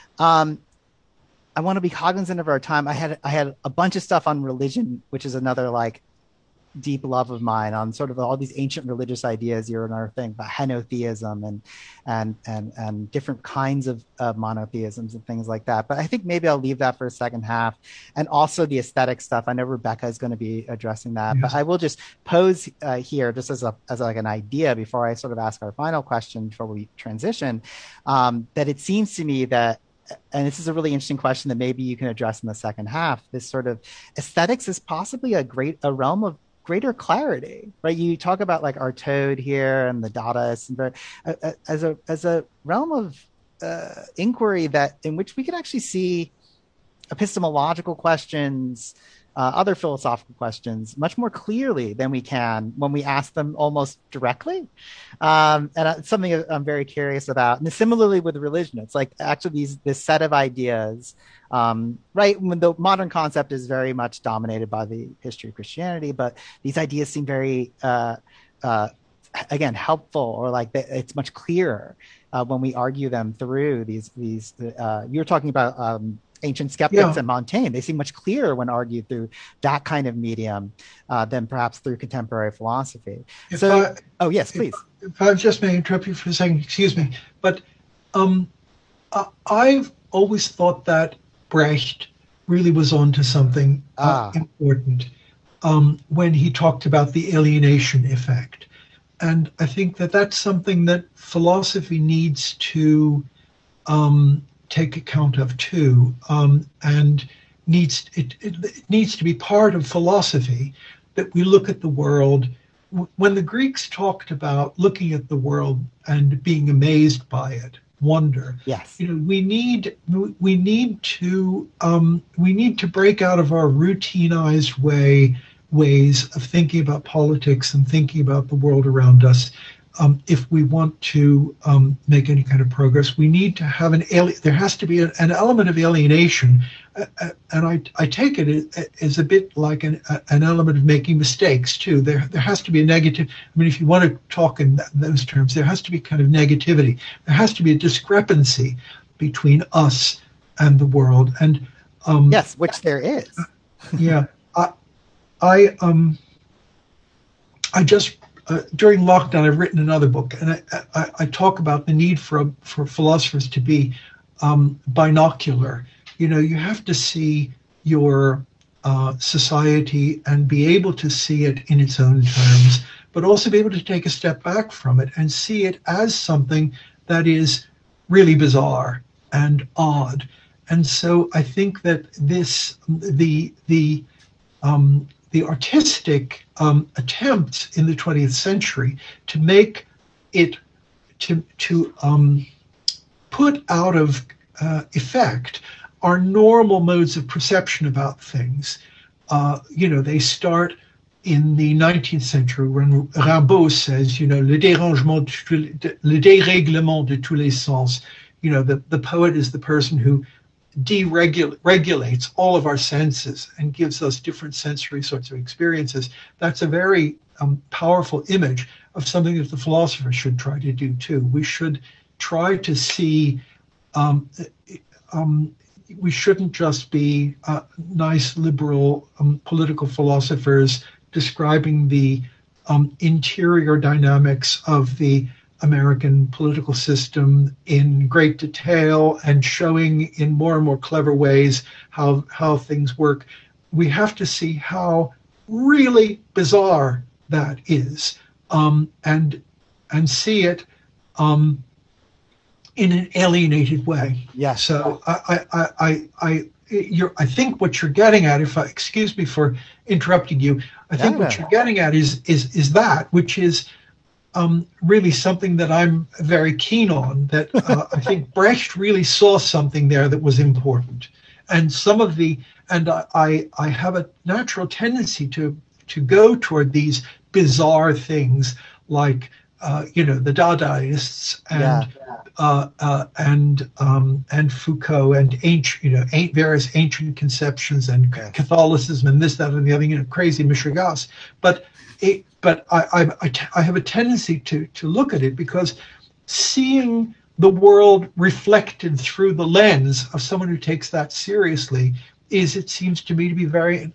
I want to be cognizant of our time. I had a bunch of stuff on religion, which is another like deep love of mine, on sort of all these ancient religious ideas. You're another thing about henotheism and different kinds of monotheisms and things like that. But I think maybe I'll leave that for a second half, and also the aesthetic stuff. I know Rebecca is going to be addressing that, but I will just pose here just as like an idea before I sort of ask our final question before we transition, that it seems to me that, and this is a really interesting question that maybe you can address in the second half, this sort of aesthetics is possibly a realm of greater clarity, right? You talk about like our Toad here and the Dadaists, and as a realm of inquiry in which we can actually see epistemological questions, other philosophical questions much more clearly than we can when we ask them almost directly. And it's something I'm very curious about. And similarly with religion, it's like actually this set of ideas, right? When the modern concept is very much dominated by the history of Christianity, but these ideas seem very again, helpful, or like it's much clearer when we argue them through these. You're talking about ancient skeptics Yeah. and Montaigne. They seem much clearer when argued through that kind of medium than perhaps through contemporary philosophy. If So, I oh yes, please. if I just may interrupt you for a second, excuse me, but um, I've always thought that Brecht really was onto something Ah, important when he talked about the alienation effect. And I think that that's something that philosophy needs to take account of too, and it needs to be part of philosophy that we look at the world. When the Greeks talked about looking at the world and being amazed by it, wonder, yes. we need to break out of our routinized ways of thinking about politics and thinking about the world around us. If we want to make any kind of progress, we need to have there has to be an element of alienation, and I take it as a bit like an element of making mistakes too. There has to be a negative. I mean, if you want to talk in those terms, there has to be kind of negativity. There has to be a discrepancy between us and the world. And Yes, which there is. yeah, I just during lockdown, I've written another book, and I talk about the need for philosophers to be binocular. You have to see your society and be able to see it in its own terms, but also be able to take a step back from it and see it as something that is really bizarre and odd. And so I think that the artistic attempts in the 20th century to make it to put out of effect our normal modes of perception about things. They start in the 19th century when Rimbaud says, le dérèglement de tous les sens. The poet is the person who deregulates all of our senses and gives us different sensory sorts of experiences. That's a very powerful image of something that the philosopher should try to do too. We should try to see, we shouldn't just be nice liberal political philosophers describing the interior dynamics of the American political system in great detail and showing in more and more clever ways how things work. We have to see how really bizarre that is, and see it in an alienated way. Yes. So I think what you're getting at, excuse me for interrupting you, I think what you're getting at is that, which is really something that I'm very keen on, that I think Brecht really saw something there that was important. And I have a natural tendency to go toward these bizarre things like, the Dadaists and Foucault and various ancient conceptions and Catholicism and this, that, and the other, crazy Geuss. But I have a tendency to look at it because seeing the world reflected through the lens of someone who takes that seriously it seems to me to be very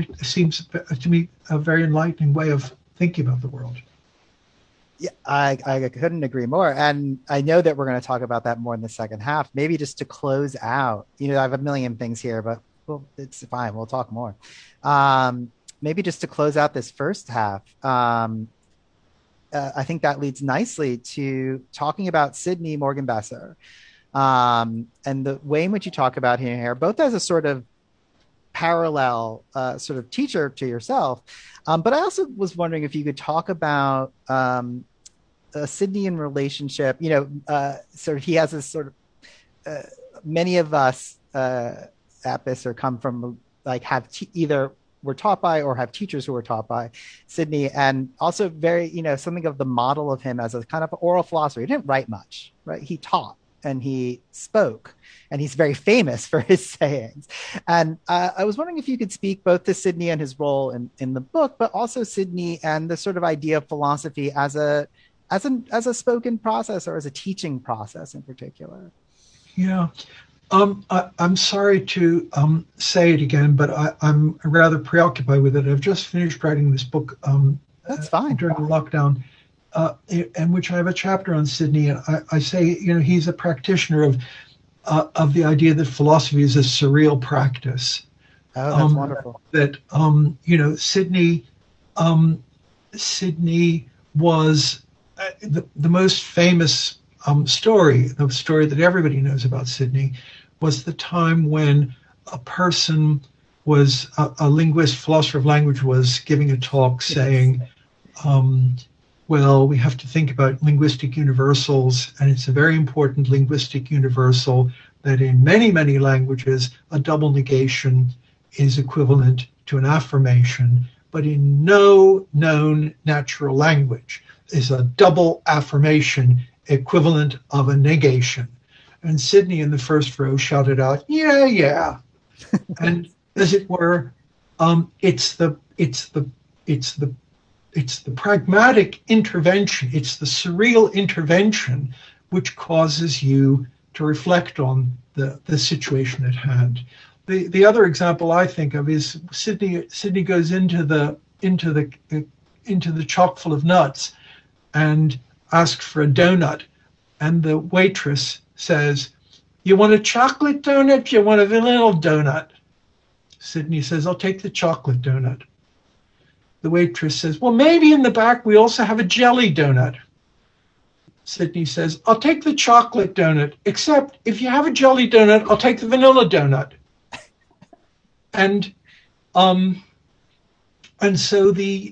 a very enlightening way of thinking about the world. Yeah, I couldn't agree more. And I know that we're going to talk about that more in the second half. Maybe just to close out, I have a million things here, but it's fine. We'll talk more. Maybe just to close out this first half, I think that leads nicely to talking about Sydney Morgenbesser, and the way in which you talk about him here, both as a sort of parallel sort of teacher to yourself, but I also was wondering if you could talk about Sydney in relationship. Sort of he has this sort of many of us at BISR come from either were taught by or have teachers who were taught by Sydney, and also very, something of the model of him as a kind of oral philosopher. He didn't write much, right? He taught. and he spoke. And he's very famous for his sayings. And I was wondering if you could speak both to Sydney and his role in the book, but also Sydney and the sort of idea of philosophy as a spoken process, or as a teaching process in particular. Yeah. I'm sorry to say it again, but I'm rather preoccupied with it. I've just finished writing this book That's fine. during the lockdown, in which I have a chapter on Sydney. And I say, he's a practitioner of the idea that philosophy is a surreal practice. Oh, that's wonderful. That, Sydney was the most famous story, the story that everybody knows about Sydney, was the time when a person was, a linguist, philosopher of language, was giving a talk saying, well, we have to think about linguistic universals, and it's a very important linguistic universal that in many, many languages, a double negation is equivalent to an affirmation, but in no known natural language is a double affirmation equivalent of a negation. And Sydney in the first row shouted out, yeah, yeah. And as it were, it's the pragmatic intervention, it's the surreal intervention which causes you to reflect on the situation at hand. The other example I think of is Sydney goes into the chock full of nuts and asks for a donut, and the waitress says, "You want a chocolate donut? You want a vanilla donut?" Sydney says, "I'll take the chocolate donut." The waitress says, "Well, maybe in the back we also have a jelly donut." Sydney says, "I'll take the chocolate donut, except if you have a jelly donut, I'll take the vanilla donut." And so the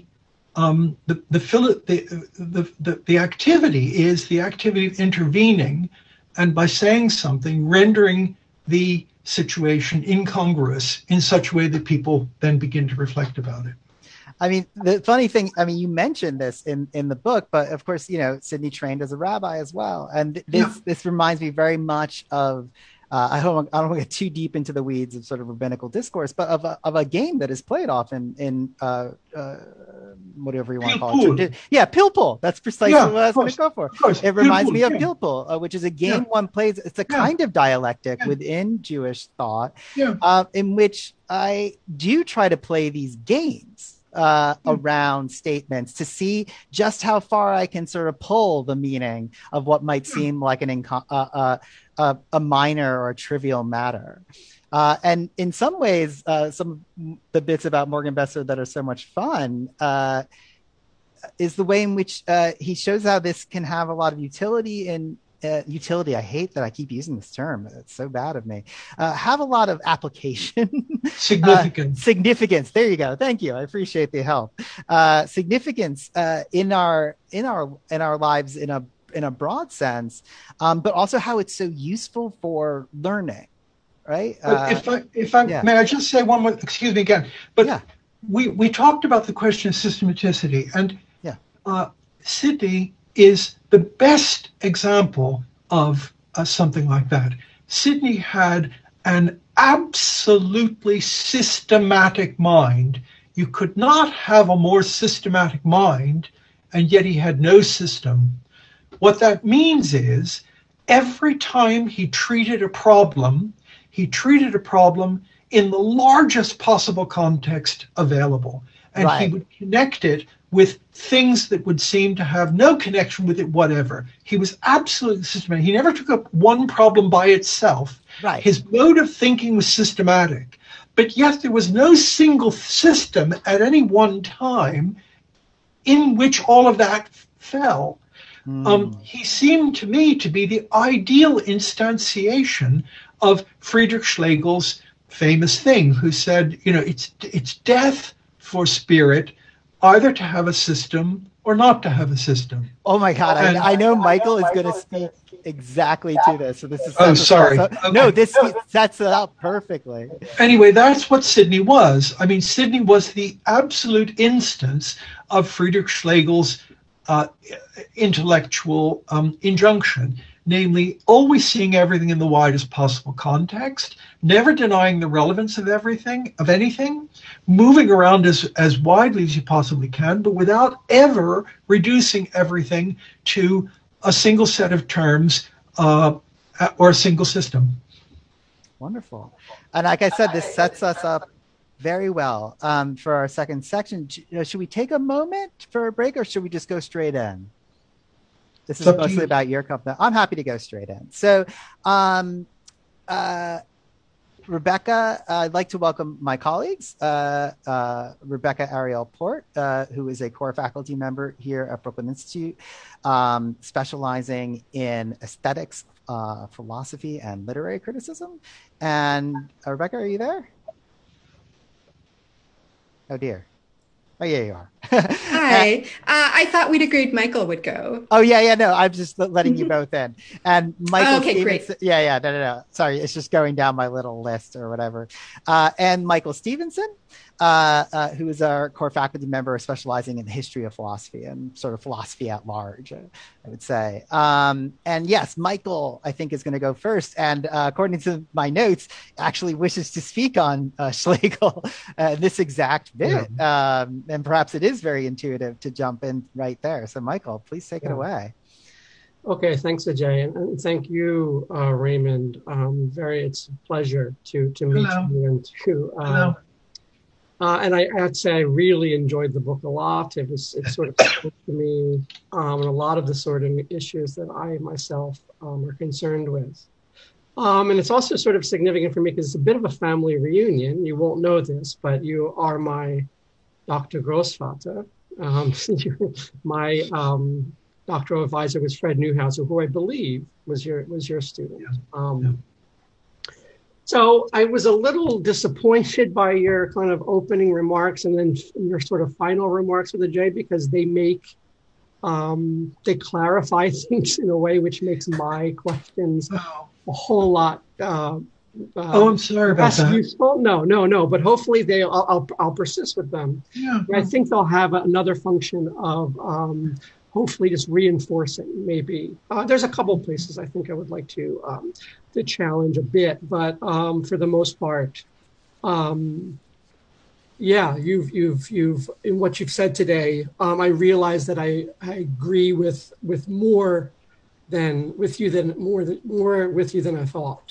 activity is the activity of intervening, and by saying something, rendering the situation incongruous in such a way that people then begin to reflect about it. I mean, the funny thing, you mentioned this in the book, but of course, Sydney trained as a rabbi as well. And this reminds me very much of, I don't want to get too deep into the weeds of sort of rabbinical discourse, but of a game that is played often in whatever you want to call it. Yeah, Pilpul. That's precisely what I was going to go for. It reminds me of Pilpul, which is a game one plays. It's a kind of dialectic within Jewish thought, in which I do try to play these games around statements to see just how far I can sort of pull the meaning of what might seem like a minor or a trivial matter. And in some ways, some of the bits about Morgenbesser that are so much fun is the way in which he shows how this can have a lot of utility in utility. I hate that I keep using this term. It's so bad of me. Have a lot of application. Significance. Significance. There you go. Thank you. I appreciate the help. Significance in our lives in a broad sense, but also how it's so useful for learning. Right. If I may, I just say one more. Excuse me again. But we talked about the question of systematicity, and Sydney is the best example of something like that. Sydney had an absolutely systematic mind. You could not have a more systematic mind, and yet he had no system. What that means is every time he treated a problem in the largest possible context available. And he would connect it with things that would seem to have no connection with it, whatever. He was absolutely systematic. He never took up one problem by itself. Right. His mode of thinking was systematic. But yet there was no single system at any one time in which all of that fell. He seemed to me to be the ideal instantiation of Friedrich Schlegel's famous thing, who said, it's death for spirit, either to have a system or not to have a system. Oh my God! I know Michael is going to speak exactly to this. So this is sorry. No, this sets it up perfectly. Anyway, that's what Sydney was. I mean, Sydney was the absolute instance of Friedrich Schlegel's intellectual injunction. namely always seeing everything in the widest possible context, never denying the relevance of everything, of anything, moving around as widely as you possibly can, but without ever reducing everything to a single set of terms or a single system. Wonderful. And like I said, this sets us up very well for our second section. Should we take a moment for a break, or should we just go straight in? This is mostly about your company. I'm happy to go straight in. So, Rebecca, I'd like to welcome my colleagues, Rebecca Ariel Porte, who is a core faculty member here at Brooklyn Institute, specializing in aesthetics, philosophy, and literary criticism. And Rebecca, are you there? Oh, dear. Oh, yeah, you are. Hi. I thought we'd agreed Michael would go. Oh, yeah. No, I'm just letting you both in. And Michael okay, Stevenson. Great. Yeah. No. Sorry. It's just going down my little list or whatever. And Michael Stevenson, who is our core faculty member specializing in the history of philosophy and sort of philosophy at large, I would say. And yes, Michael, I think, is going to go first. And according to my notes, actually wishes to speak on Schlegel this exact bit. Yeah. And perhaps it is very intuitive to jump in right there. So Michael, please take it away. Okay, thanks, Ajay, and thank you, Raymond. It's a pleasure to meet you and to. And I have to say, I really enjoyed the book a lot. It sort of spoke to me and a lot of the sort of issues that I myself are concerned with. And it's also sort of significant for me because it's a bit of a family reunion. You won't know this, but you are my Dr. Großvater. My doctoral advisor was Fred Newhouser, who I believe was your student. Yeah. So I was a little disappointed by your kind of opening remarks and then your sort of final remarks with Ajay, because they clarify things in a way which makes my questions a whole lot I'm sorry about that. Useful. No. But hopefully I'll persist with them. Yeah. I think they'll have another function of hopefully just reinforcing. Maybe there's a couple of places I think I would like to challenge a bit, but for the most part, you've in what you've said today, I realize that I agree with more with you than I thought.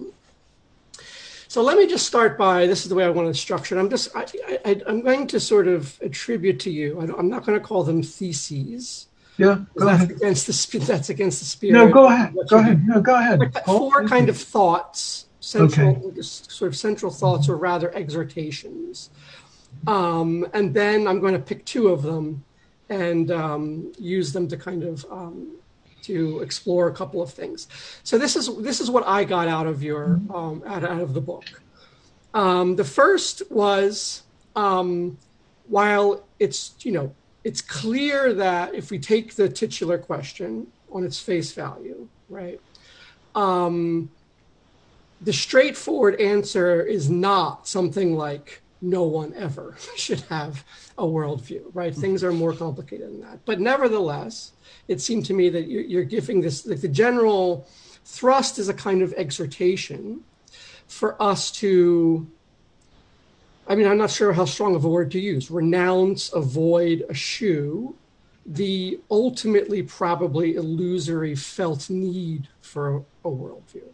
So let me just start by, this is the way I want to structure it. I'm going to sort of attribute to you, I'm not going to call them theses. Yeah, go ahead. That's against the spirit. No, go ahead. Go ahead. Four kind of thoughts, central thoughts, or rather exhortations. And then I'm going to pick two of them and use them to kind of to explore a couple of things. So this is what I got out of your out of the book. The first was while it's clear that if we take the titular question on its face value, right, the straightforward answer is not something like no one ever should have a worldview, right? Things are more complicated than that. But nevertheless, it seemed to me that you're giving this, like the general thrust is a kind of exhortation for us to, I'm not sure how strong of a word to use, renounce, avoid, eschew the ultimately probably illusory felt need for a worldview.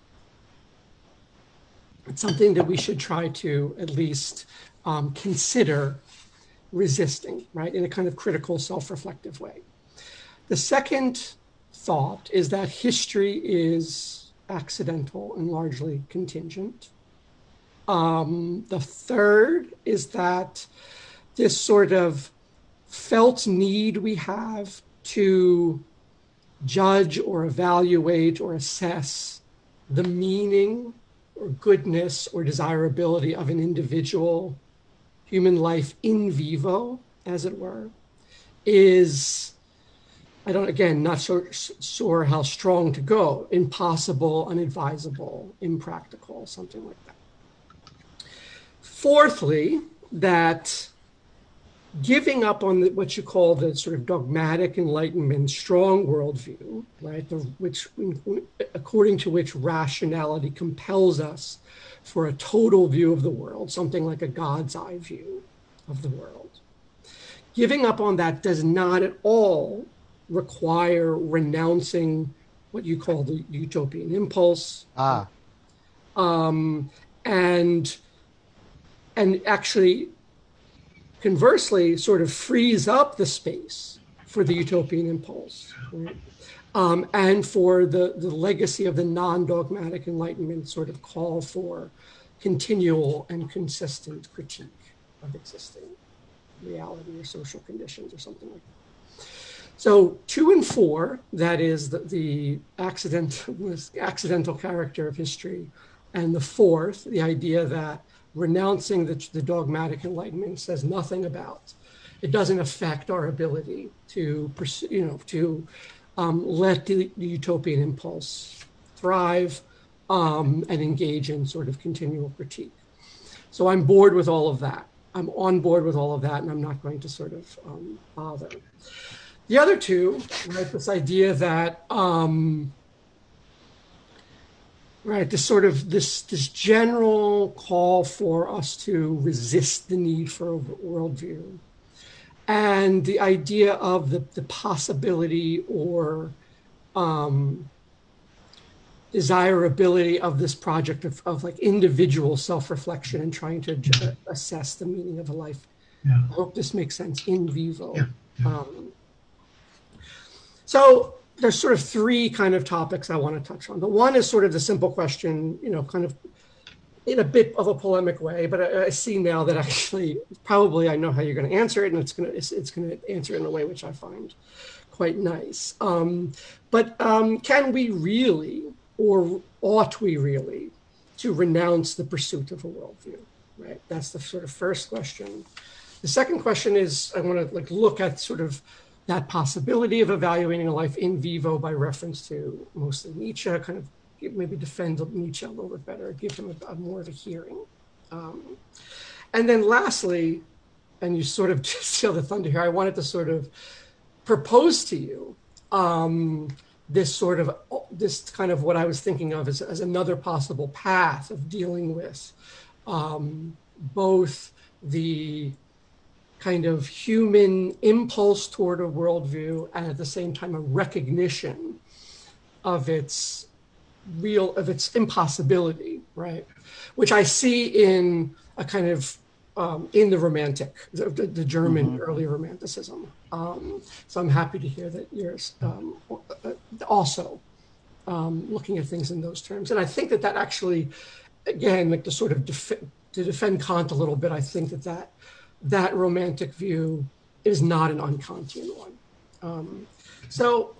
It's something that we should try to at least consider resisting, right, in a kind of critical, self-reflective way. The second thought is that history is accidental and largely contingent. The third is that this sort of felt need we have to judge or evaluate or assess the meaning or goodness or desirability of an individual human life in vivo, as it were, is, not so sure how strong to go, impossible, unadvisable, impractical, something like that. Fourthly, that giving up on what you call the sort of dogmatic Enlightenment strong worldview, right? According to which rationality compels us for a total view of the world, something like a God's eye view of the world. Giving up on that does not at all require renouncing what you call the utopian impulse. And actually, conversely, sort of frees up the space for the utopian impulse, right? And for the legacy of the non-dogmatic Enlightenment sort of call for continual and consistent critique of existing reality or social conditions or something like that. So 2 and 4, that is the accidental character of history, and the 4th, the idea that renouncing the dogmatic Enlightenment says nothing about. It doesn't affect our ability to pursue, to let the utopian impulse thrive and engage in sort of continual critique. So I'm bored with all of that. I'm on board with all of that, and I'm not going to sort of bother. The other 2, right, this idea that right, this general call for us to resist the need for a worldview, and the idea of the possibility or desirability of this project of like individual self-reflection and trying to assess the meaning of a life. Yeah. I hope this makes sense in vivo. Yeah. Yeah. So there's sort of 3 kind of topics I want to touch on. The one is sort of the simple question, kind of in a bit of a polemic way, but I see now that actually probably I know how you're going to answer it, and it's going to answer it in a way which I find quite nice. But can we really, or ought we really, to renounce the pursuit of a worldview? Right. That's the sort of first question. The second question is I want to look at sort of that possibility of evaluating a life in vivo by reference to mostly Nietzsche, kind of maybe defend Nietzsche a little bit better, give him a more of a hearing. And then lastly, and you sort of just steal the thunder here, I wanted to sort of propose to you this kind of what I was thinking of as another possible path of dealing with both the kind of human impulse toward a worldview and at the same time a recognition of its impossibility, right? Which I see in a kind of in the romantic, the German early romanticism. So I'm happy to hear that you're also looking at things in those terms. And I think that actually, again, like to sort of to defend Kant a little bit, I think that romantic view is not an un-Kantian one. So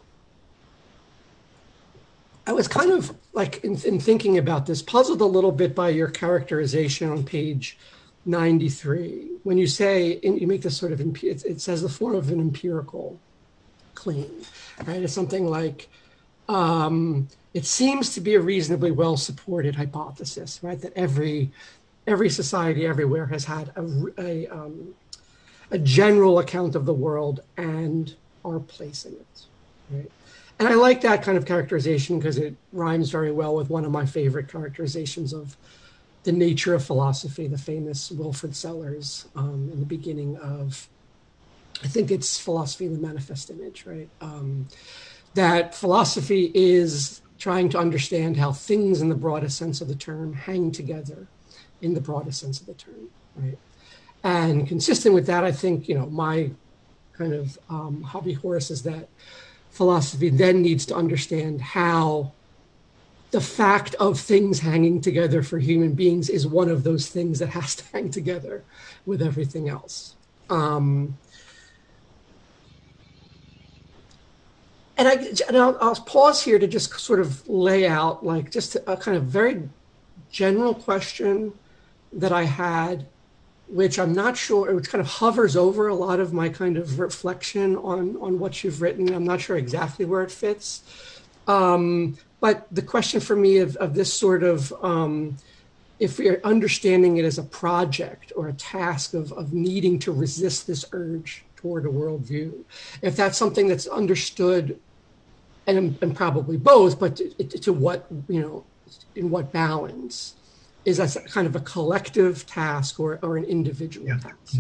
I was kind of like in thinking about this, puzzled a little bit by your characterization on page 93, when you say, you make this sort of, it says the form of an empirical claim, right? It's something like, it seems to be a reasonably well-supported hypothesis, right? That every society everywhere has had a general account of the world and our place in it, right? And I like that kind of characterization because it rhymes very well with one of my favorite characterizations of the nature of philosophy, the famous Wilfrid Sellars in the beginning of, I think it's Philosophy in the Manifest Image, right? That philosophy is trying to understand how things in the broadest sense of the term hang together in the broadest sense of the term, right? And consistent with that, I think, my kind of hobby horse is that philosophy then needs to understand how the fact of things hanging together for human beings is one of those things that has to hang together with everything else. And I'll pause here to just sort of lay out like just a kind of very general question that I had, which I'm not sure, which kind of hovers over a lot of my kind of reflection on what you've written. I'm not sure exactly where it fits. But the question for me of this sort of if we're understanding it as a project or a task of needing to resist this urge toward a worldview, if that's something that's understood, and probably both, but to what, in what balance, is that kind of a collective task or an individual task?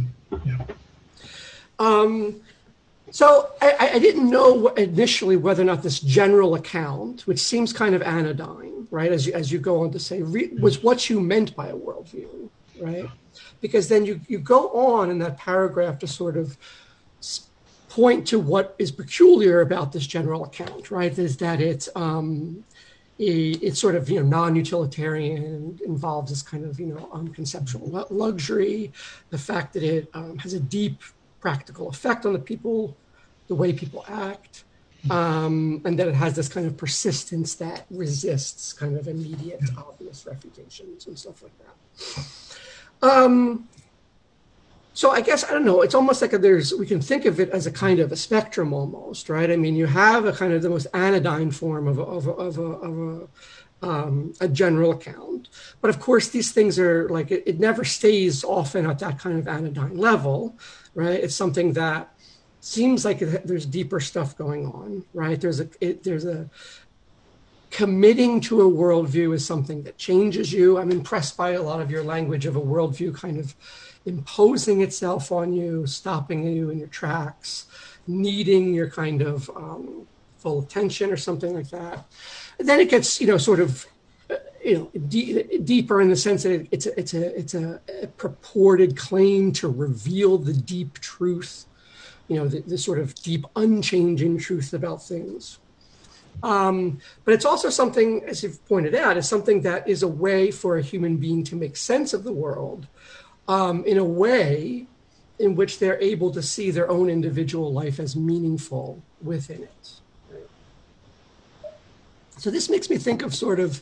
So I didn't know initially whether or not this general account, which seems kind of anodyne, right, as you go on to say, was what you meant by a worldview, right? Because then you go on in that paragraph to sort of point to what is peculiar about this general account, right? Is that it's sort of non-utilitarian, involves this kind of conceptual luxury, the fact that it has a deep practical effect on the way people act, and that it has this kind of persistence that resists kind of immediate, obvious refutations and stuff like that. So I guess, I don't know, it's almost like we can think of it as a kind of a spectrum almost, right? I mean, you have a kind of the most anodyne form of a general account. But of course, these things are like, it never stays often at that kind of anodyne level, right? It's something that seems like there's deeper stuff going on, right? There's a committing to a worldview is something that changes you. I'm impressed by a lot of your language of a worldview kind of imposing itself on you, stopping you in your tracks, needing your kind of full attention or something like that. And then it gets, sort of, deeper in the sense that it's a purported claim to reveal the deep truth, the sort of deep, unchanging truth about things. But it's also something, as you've pointed out, is something that is a way for a human being to make sense of the world, in a way in which they're able to see their own individual life as meaningful within it. Right? So this makes me think of sort of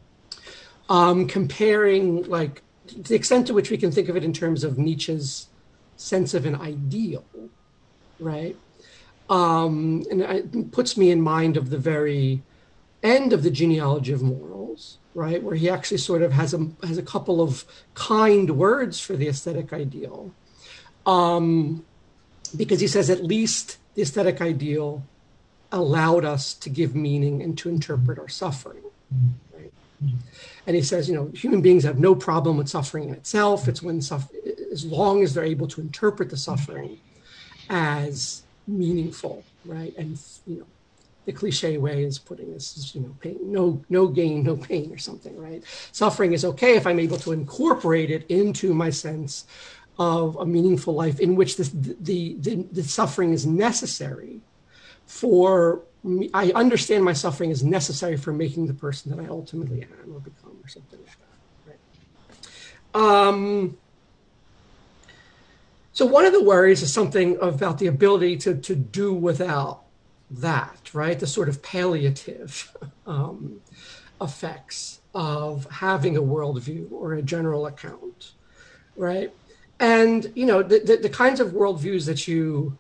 comparing, like, to the extent to which we can think of it in terms of Nietzsche's sense of an ideal, right? And it puts me in mind of the very end of the Genealogy of Morals, right, where he actually sort of has a couple of kind words for the aesthetic ideal, because he says at least the aesthetic ideal allowed us to give meaning and to interpret our suffering. Right? And he says, human beings have no problem with suffering in itself. It's when as long as they're able to interpret the suffering as meaningful, right, and the cliche way is putting this is, pain, no gain, no pain or something, right? Suffering is okay if I'm able to incorporate it into my sense of a meaningful life in which the suffering is necessary for me. I understand my suffering is necessary for making the person that I ultimately am or become or something like that, right? So one of the worries is something about the ability to do without that, right? The sort of palliative effects of having a worldview or a general account, right? And, the kinds of worldviews that you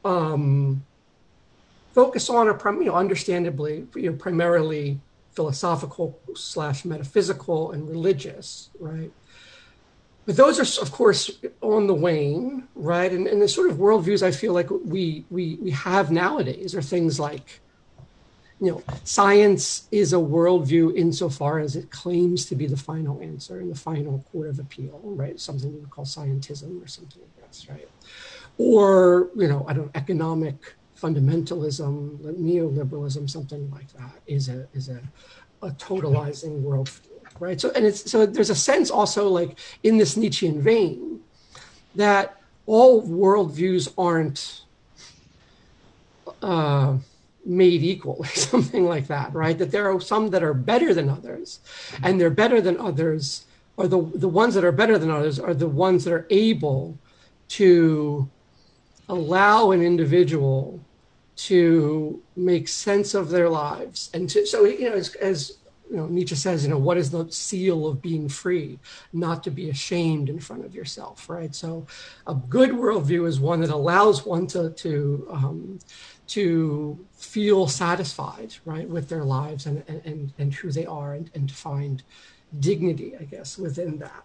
focus on are, understandably, primarily philosophical / metaphysical and religious, right? But those are, of course, on the wane, right? And the sort of worldviews I feel like we have nowadays are things like, science is a worldview insofar as it claims to be the final answer and the final court of appeal, right? Something we would call scientism or something like this, right? Or, economic fundamentalism, neoliberalism, something like that is a totalizing worldview. Right. So there's a sense also, like, in this Nietzschean vein, that all worldviews aren't made equal or something like that. Right. That there are some that are better than others, and they're better than others, or the ones that are better than others are the ones that are able to allow an individual to make sense of their lives. And as Nietzsche says, what is the seal of being free? Not to be ashamed in front of yourself, right? So a good worldview is one that allows one to feel satisfied, right, with their lives and who they are, and to find, dignity, I guess, within that.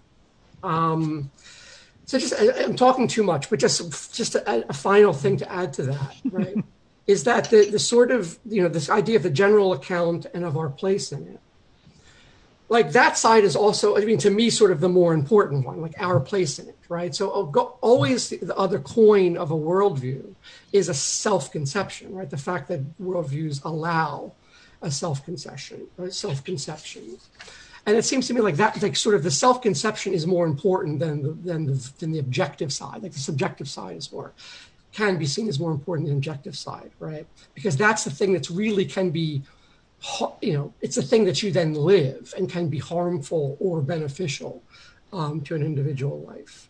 So just, I'm talking too much, but just a final thing to add to that, right, is that the sort of, this idea of the general account and of our place in it, like that side is also, I mean, to me, sort of the more important one, like our place in it, right? So always the other coin of a worldview is a self-conception, right? The fact that worldviews allow a self-conception. And it seems to me like that, like sort of the self-conception is more important than the objective side. Like the subjective side can be seen as more important than the objective side, right? Because that's the thing that's really can be, it's a thing that you then live and can be harmful or beneficial to an individual life.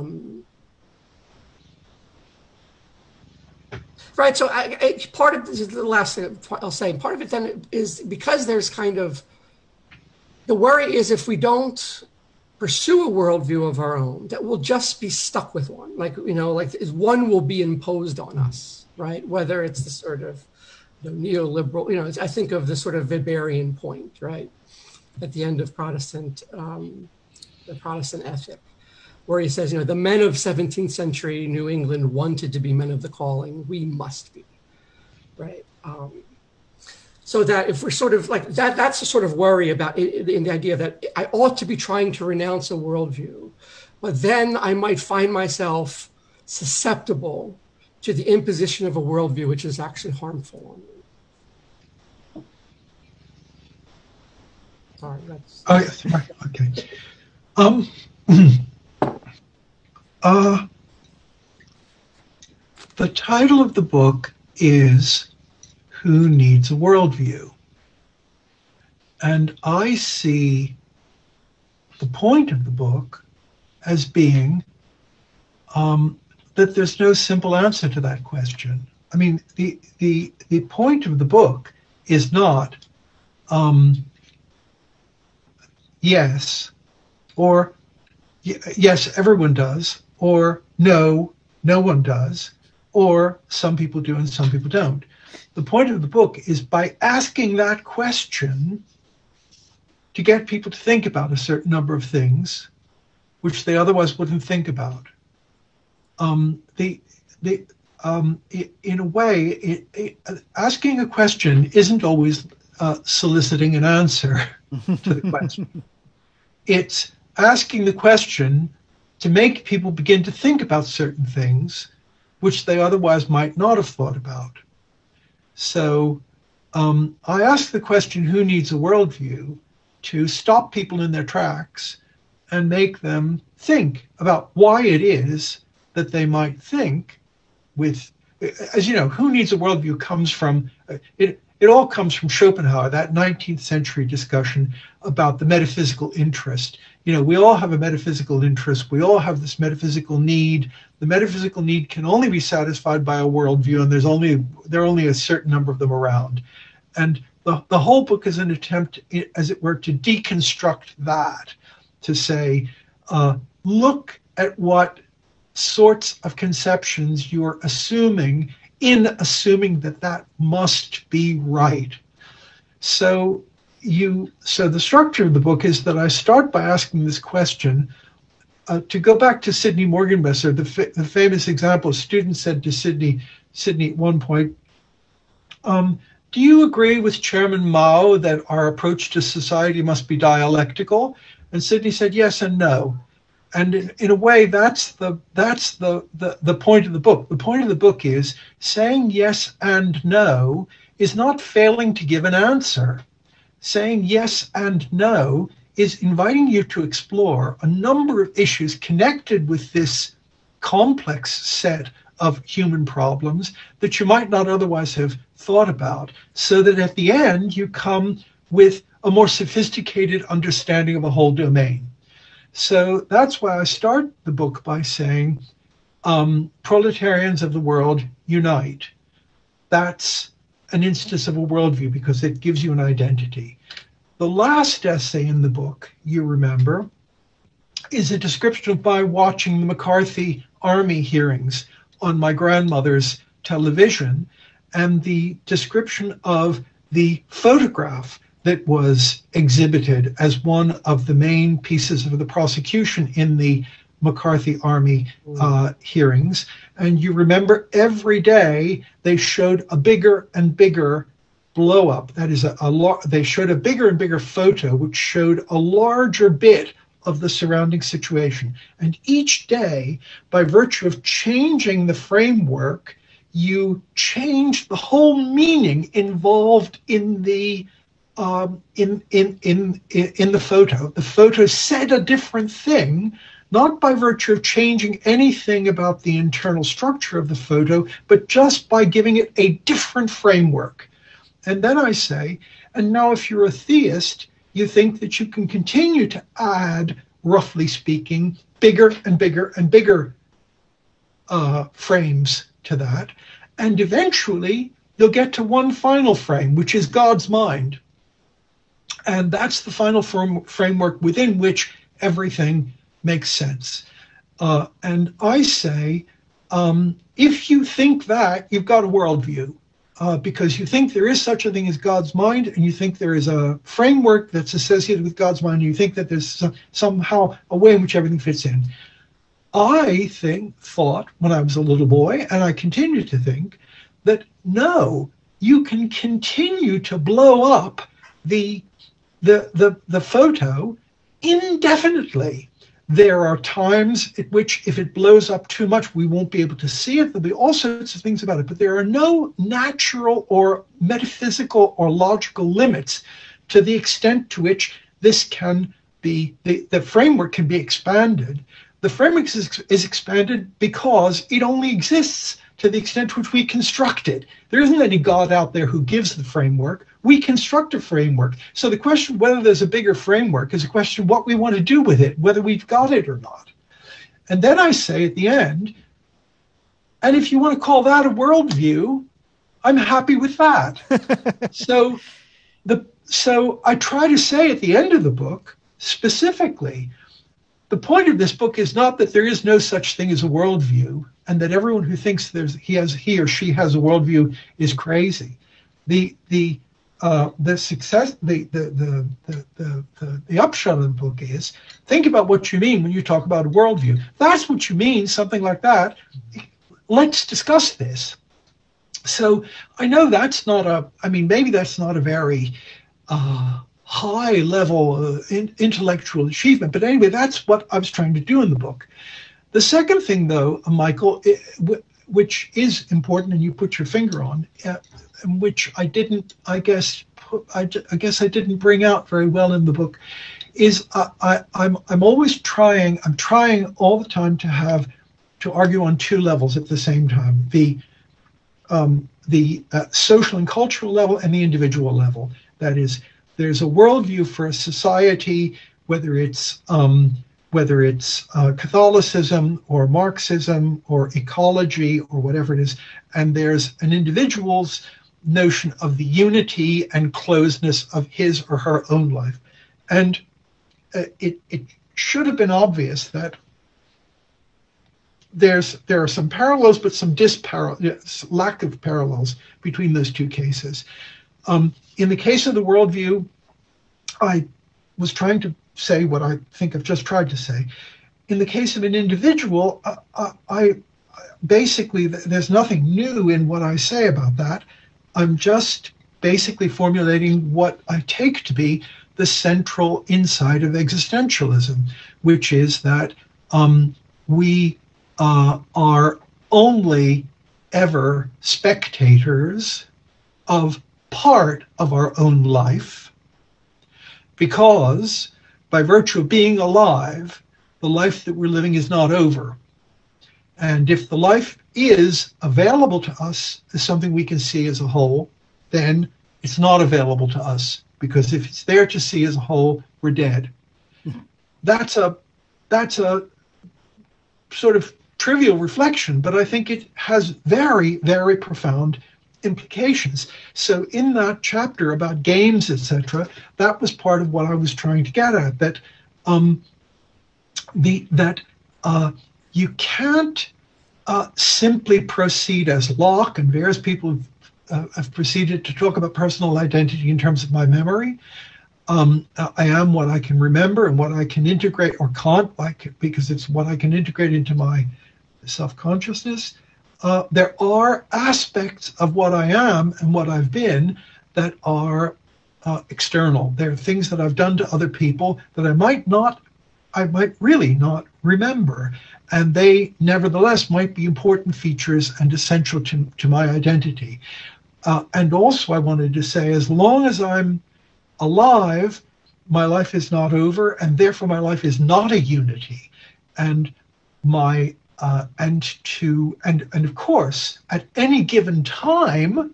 Right, so part of this is the last thing I'll say. Part of it then is because there's kind of, the worry is if we don't pursue a worldview of our own, that we'll just be stuck with one. Like one will be imposed on us, right? Whether it's the sort of neoliberal, I think of the sort of Weberian point, right? At the end of the Protestant ethic, where he says, the men of 17th century New England wanted to be men of the calling, we must be, right? So that if we're sort of like that, that's the sort of worry about it, in the idea that I ought to be trying to renounce a worldview, but then I might find myself susceptible to the imposition of a worldview which is actually harmful on me. Sorry, that's... Oh, yes, right, okay. The title of the book is Who Needs a Worldview? And I see the point of the book as being that there's no simple answer to that question. I mean, the point of the book is not yes, or yes, everyone does, or no, no one does, or some people do and some people don't. The point of the book is by asking that question to get people to think about a certain number of things which they otherwise wouldn't think about. In a way, asking a question isn't always soliciting an answer to the question. It's asking the question to make people begin to think about certain things which they otherwise might not have thought about. So I ask the question, who needs a worldview, to stop people in their tracks and make them think about why it is that they might think with, as you know, who needs a worldview comes from, it all comes from Schopenhauer, that 19th century discussion about the metaphysical interest. We all have a metaphysical interest. We all have this metaphysical need. The metaphysical need can only be satisfied by a worldview, and there are only a certain number of them around. And the whole book is an attempt, as it were, to deconstruct that, to say, look at what sorts of conceptions you're assuming in assuming that that must be right. So the structure of the book is that I start by asking this question. To go back to Sydney Morgenbesser, the famous example, a student said to Sydney at one point, do you agree with Chairman Mao that our approach to society must be dialectical? And Sydney said yes and no. And in a way, that's the point of the book. The point of the book is saying yes and no is not failing to give an answer. Saying yes and no is inviting you to explore a number of issues connected with this complex set of human problems that you might not otherwise have thought about, so that at the end you come with a more sophisticated understanding of a whole domain. So that's why I start the book by saying, proletarians of the world, unite. That's an instance of a worldview because it gives you an identity. The last essay in the book, you remember, is a description of my watching the McCarthy Army hearings on my grandmother's television, and the description of the photograph that was exhibited as one of the main pieces of the prosecution in the McCarthy Army hearings. And you remember every day they showed a bigger and bigger blow up. That is, they showed a bigger and bigger photo, which showed a larger bit of the surrounding situation. And each day, by virtue of changing the framework, you change the whole meaning involved in the in the photo. The photo said a different thing, not by virtue of changing anything about the internal structure of the photo, but just by giving it a different framework. And then I say, and now if you're a theist, you think that you can continue to add, roughly speaking, bigger and bigger and bigger frames to that. And eventually you'll get to one final frame, which is God's mind. And that's the final framework within which everything makes sense. And I say, if you think that, you've got a worldview. Because you think there is such a thing as God's mind, and you think there is a framework that's associated with God's mind, and you think that there's somehow a way in which everything fits in. I thought when I was a little boy, and I continue to think, that no, you can continue to blow up the photo indefinitely. There are times at which, if it blows up too much, we won't be able to see it. There'll be all sorts of things about it. But there are no natural or metaphysical or logical limits to the extent to which this can be, the framework can be expanded. The framework is expanded because it only exists to the extent to which we construct it. There isn't any God out there who gives the framework. We construct a framework. So the question whether there's a bigger framework is a question of what we want to do with it, whether we've got it or not. And then I say at the end, and if you want to call that a worldview, I'm happy with that. So I try to say at the end of the book, specifically, the point of this book is not that there is no such thing as a worldview, and that everyone who thinks he or she has a worldview is crazy. The upshot of the book is, think about what you mean when you talk about a worldview. That's what you mean, something like that. Let's discuss this. So I know that's not maybe that's not a very high level intellectual achievement, but anyway, that's what I was trying to do in the book. The second thing, though, Michael, which is important, and you put your finger on, which I guess I didn't bring out very well in the book, is I'm always trying. I'm trying all the time to argue on two levels at the same time: the social and cultural level and the individual level. That is, there's a worldview for a society, whether it's Catholicism or Marxism or ecology or whatever it is, and there's an individual's notion of the unity and closeness of his or her own life. And it should have been obvious that there are some parallels, but some lack of parallels between those two cases. In the case of the worldview, I was trying to say what I think I've just tried to say. In the case of an individual, I basically, there's nothing new in what I say about that. I'm just basically formulating what I take to be the central insight of existentialism, which is that we are only ever spectators of part of our own life, because by virtue of being alive, the life that we're living is not over. And if the life is available to us as something we can see as a whole, then it's not available to us, because if it's there to see as a whole, we're dead. That's a sort of trivial reflection, but I think it has very, very profound implications. So in that chapter about games, etc., that was part of what I was trying to get at, that you can't simply proceed as Locke and various people I've proceeded to talk about personal identity in terms of my memory. I am what I can remember and what I can integrate or can't, because it's what I can integrate into my self-consciousness. There are aspects of what I am and what I've been that are external. There are things that I've done to other people that I might really not remember. And they nevertheless might be important features and essential to my identity. And also I wanted to say, as long as I'm alive, my life is not over, and therefore my life is not a unity. And of course, at any given time,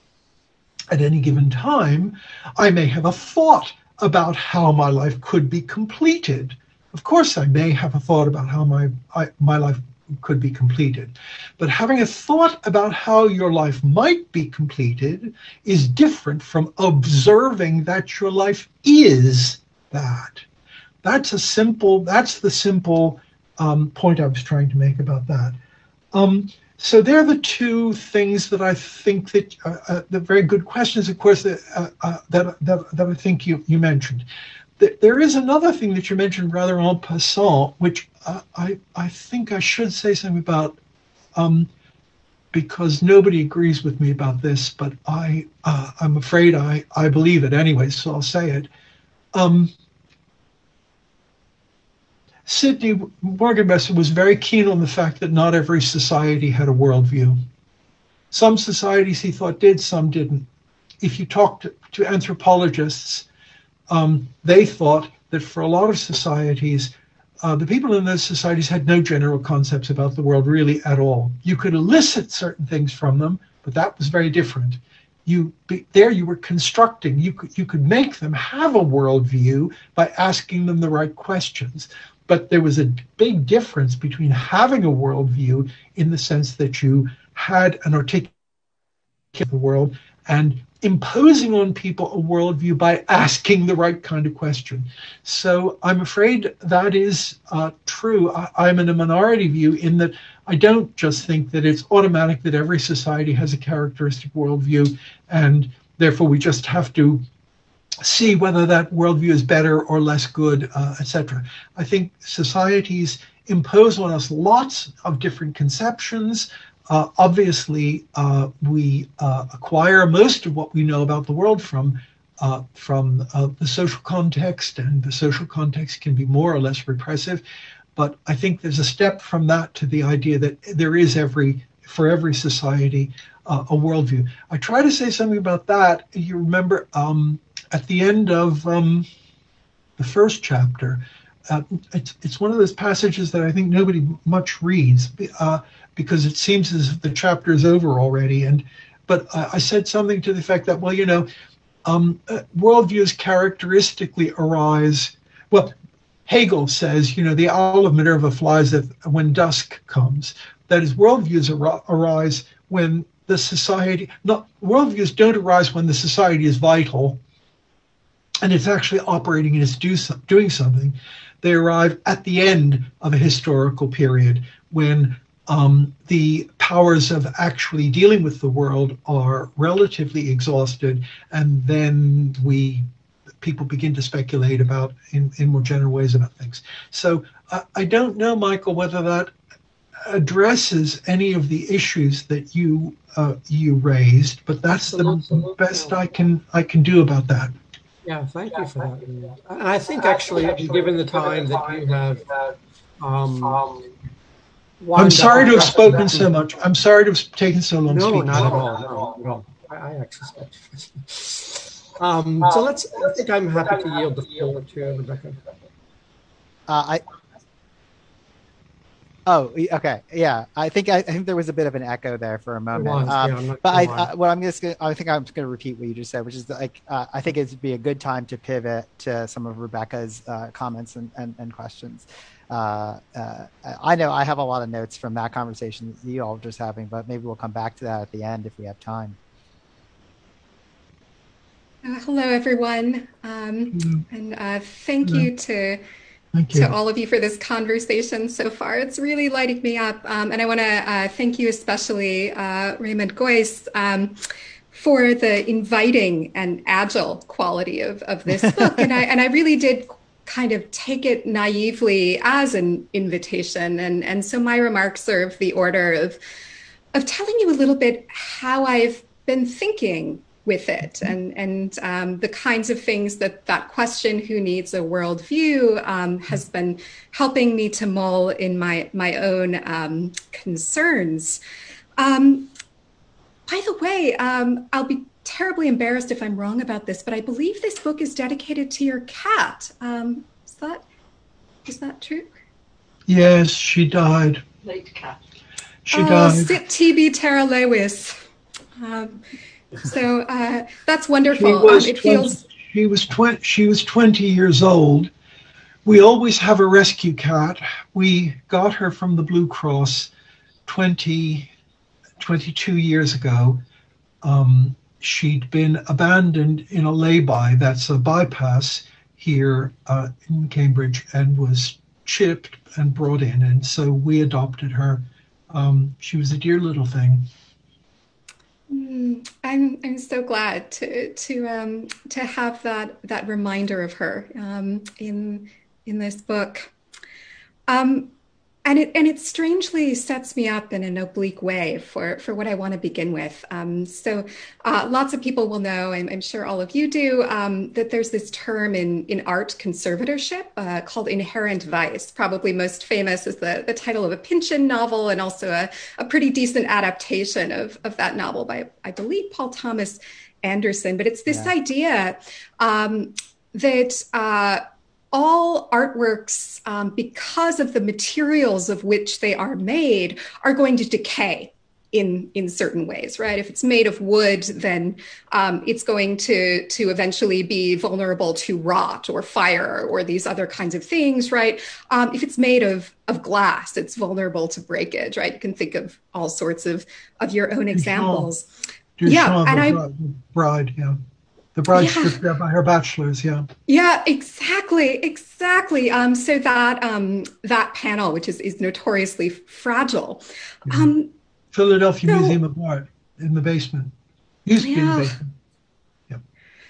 I may have a thought about how my life could be completed. Of course, I may have a thought about how my life could be completed. But having a thought about how your life might be completed is different from observing that your life is that. That's the simple point I was trying to make about that. So they're the two things that I think that the very good questions, of course, that I think you mentioned. There is another thing that you mentioned rather en passant, which I think I should say something about, because nobody agrees with me about this, but I'm afraid I believe it anyway, so I'll say it. Sydney Morgenbesser was very keen on the fact that not every society had a worldview. Some societies he thought did, some didn't. If you talk to anthropologists, they thought that for a lot of societies, the people in those societies had no general concepts about the world really at all. You could elicit certain things from them, but that was very different. You were constructing. You could make them have a worldview by asking them the right questions. But there was a big difference between having a worldview in the sense that you had an articulation of the world and imposing on people a worldview by asking the right kind of question. So I'm afraid that is true. I'm in a minority view in that I don't just think that it's automatic that every society has a characteristic worldview, and therefore we just have to see whether that worldview is better or less good, etc. I think societies impose on us lots of different conceptions. Obviously, we acquire most of what we know about the world from the social context, and the social context can be more or less repressive. But I think there's a step from that to the idea that there is for every society a worldview. I try to say something about that. You remember at the end of the first chapter, it's one of those passages that I think nobody much reads because it seems as if the chapter is over already. But I said something to the effect that, well, worldviews characteristically arise. Well, Hegel says, the owl of Minerva flies when dusk comes. That is, worldviews arise when the society. Worldviews don't arise when the society is vital and it's actually operating and it's doing something. They arrive at the end of a historical period when the powers of actually dealing with the world are relatively exhausted, and then people begin to speculate about in more general ways about things. So I don't know, Michael, whether that addresses any of the issues that you raised, but that's the best I can do about that. Yeah, thank you for that. And I think actually, given the time that you have, I'm sorry to have spoken so much. I'm sorry to have taken so long. No, speaking. not at all. Not at all. I actually so I think I'm happy to yield the floor to Rebecca. Oh, okay, yeah. I think there was a bit of an echo there for a moment. I think I'm going to repeat what you just said, which is like I think it'd be a good time to pivot to some of Rebecca's comments and questions. I know I have a lot of notes from that conversation that you all were just having, but maybe we'll come back to that at the end if we have time. Hello, everyone, and thank you to all of you for this conversation so far. It's really lighting me up. And I want to thank you especially, Raymond Geuss, for the inviting and agile quality of this book. And I really did kind of take it naively as an invitation. And so my remarks serve the order of telling you a little bit how I've been thinking with it, and the kinds of things that question, who needs a worldview, has been helping me to mull in my own concerns. By the way, I'll be terribly embarrassed if I'm wrong about this, but I believe this book is dedicated to your cat. Is that true? Yes, she died. Late cat. She died. Sit TB Tara Lewis. So that's wonderful. She was 20 years old. We always have a rescue cat. We got her from the Blue Cross 22 years ago. She'd been abandoned in a lay-by, that's a bypass here in Cambridge, and was chipped and brought in, and so we adopted her. She was a dear little thing. I'm so glad to have that reminder of her in this book. And it strangely sets me up in an oblique way for what I want to begin with. So lots of people will know, I'm sure all of you do, that there's this term in art conservatorship called inherent vice. Probably most famous is the title of a Pynchon novel, and also a pretty decent adaptation of that novel by, I believe, Paul Thomas Anderson. But it's this idea that all artworks, because of the materials of which they are made, are going to decay in certain ways, right? If it's made of wood, then it's going to eventually be vulnerable to rot or fire or these other kinds of things, right? If it's made of glass, it's vulnerable to breakage, right? You can think of all sorts of your own examples. The bride stripped by her bachelors, Yeah, exactly. So that panel, which is notoriously fragile. Philadelphia Museum of Art in the basement. Used to be in the basement. Yeah.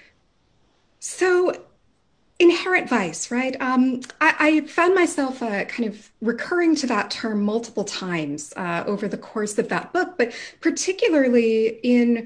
So inherent vice, right? I found myself kind of recurring to that term multiple times over the course of that book, but particularly in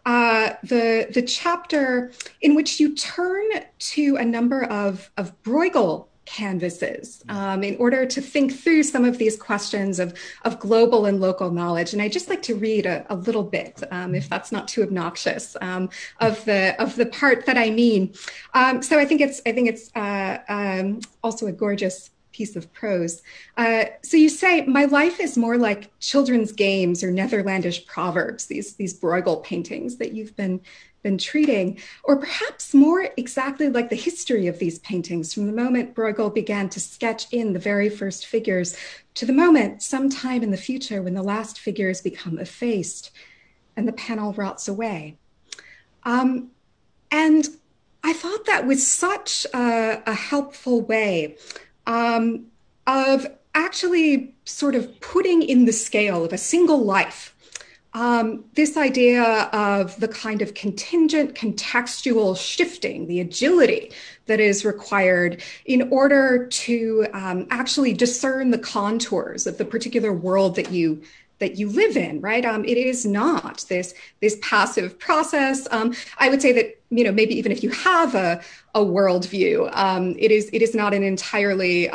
the chapter in which you turn to a number of Bruegel canvases in order to think through some of these questions of global and local knowledge. And I'd just like to read a little bit, if that's not too obnoxious, of the part that I mean. So I think it's also a gorgeous piece of prose. So you say, my life is more like children's games or Netherlandish proverbs, these Bruegel paintings that you've been treating, or perhaps more exactly like the history of these paintings from the moment Bruegel began to sketch in the very first figures to the moment sometime in the future when the last figures become effaced and the panel rots away. And I thought that was such a helpful way of actually sort of putting in the scale of a single life this idea of the kind of contingent contextual shifting, the agility that is required in order to actually discern the contours of the particular world that you live in, right? It is not this passive process. I would say that, maybe even if you have a worldview, it is not an entirely,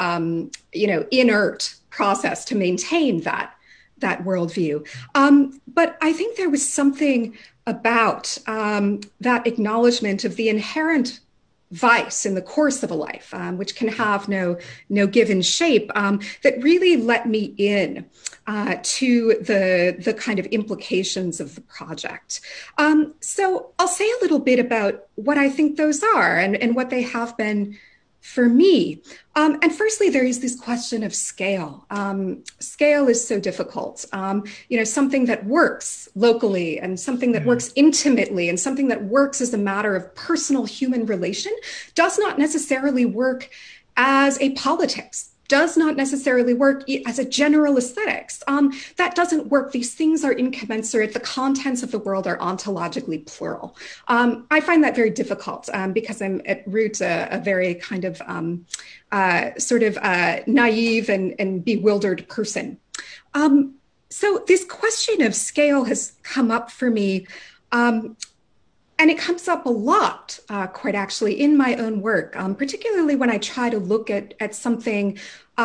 inert process to maintain that worldview. But I think there was something about that acknowledgement of the inherent vice in the course of a life, which can have no given shape, that really let me in to the kind of implications of the project. So I'll say a little bit about what I think those are and what they have been for me. And firstly, there is this question of scale. Scale is so difficult. Something that works locally and something that works intimately and something that works as a matter of personal human relation does not necessarily work as a politics does not necessarily work as a general aesthetics. That doesn't work. These things are incommensurate. The contents of the world are ontologically plural. I find that very difficult because I'm at root a very kind of naive and bewildered person. So this question of scale has come up for me, and it comes up a lot, quite actually, in my own work, particularly when I try to look at something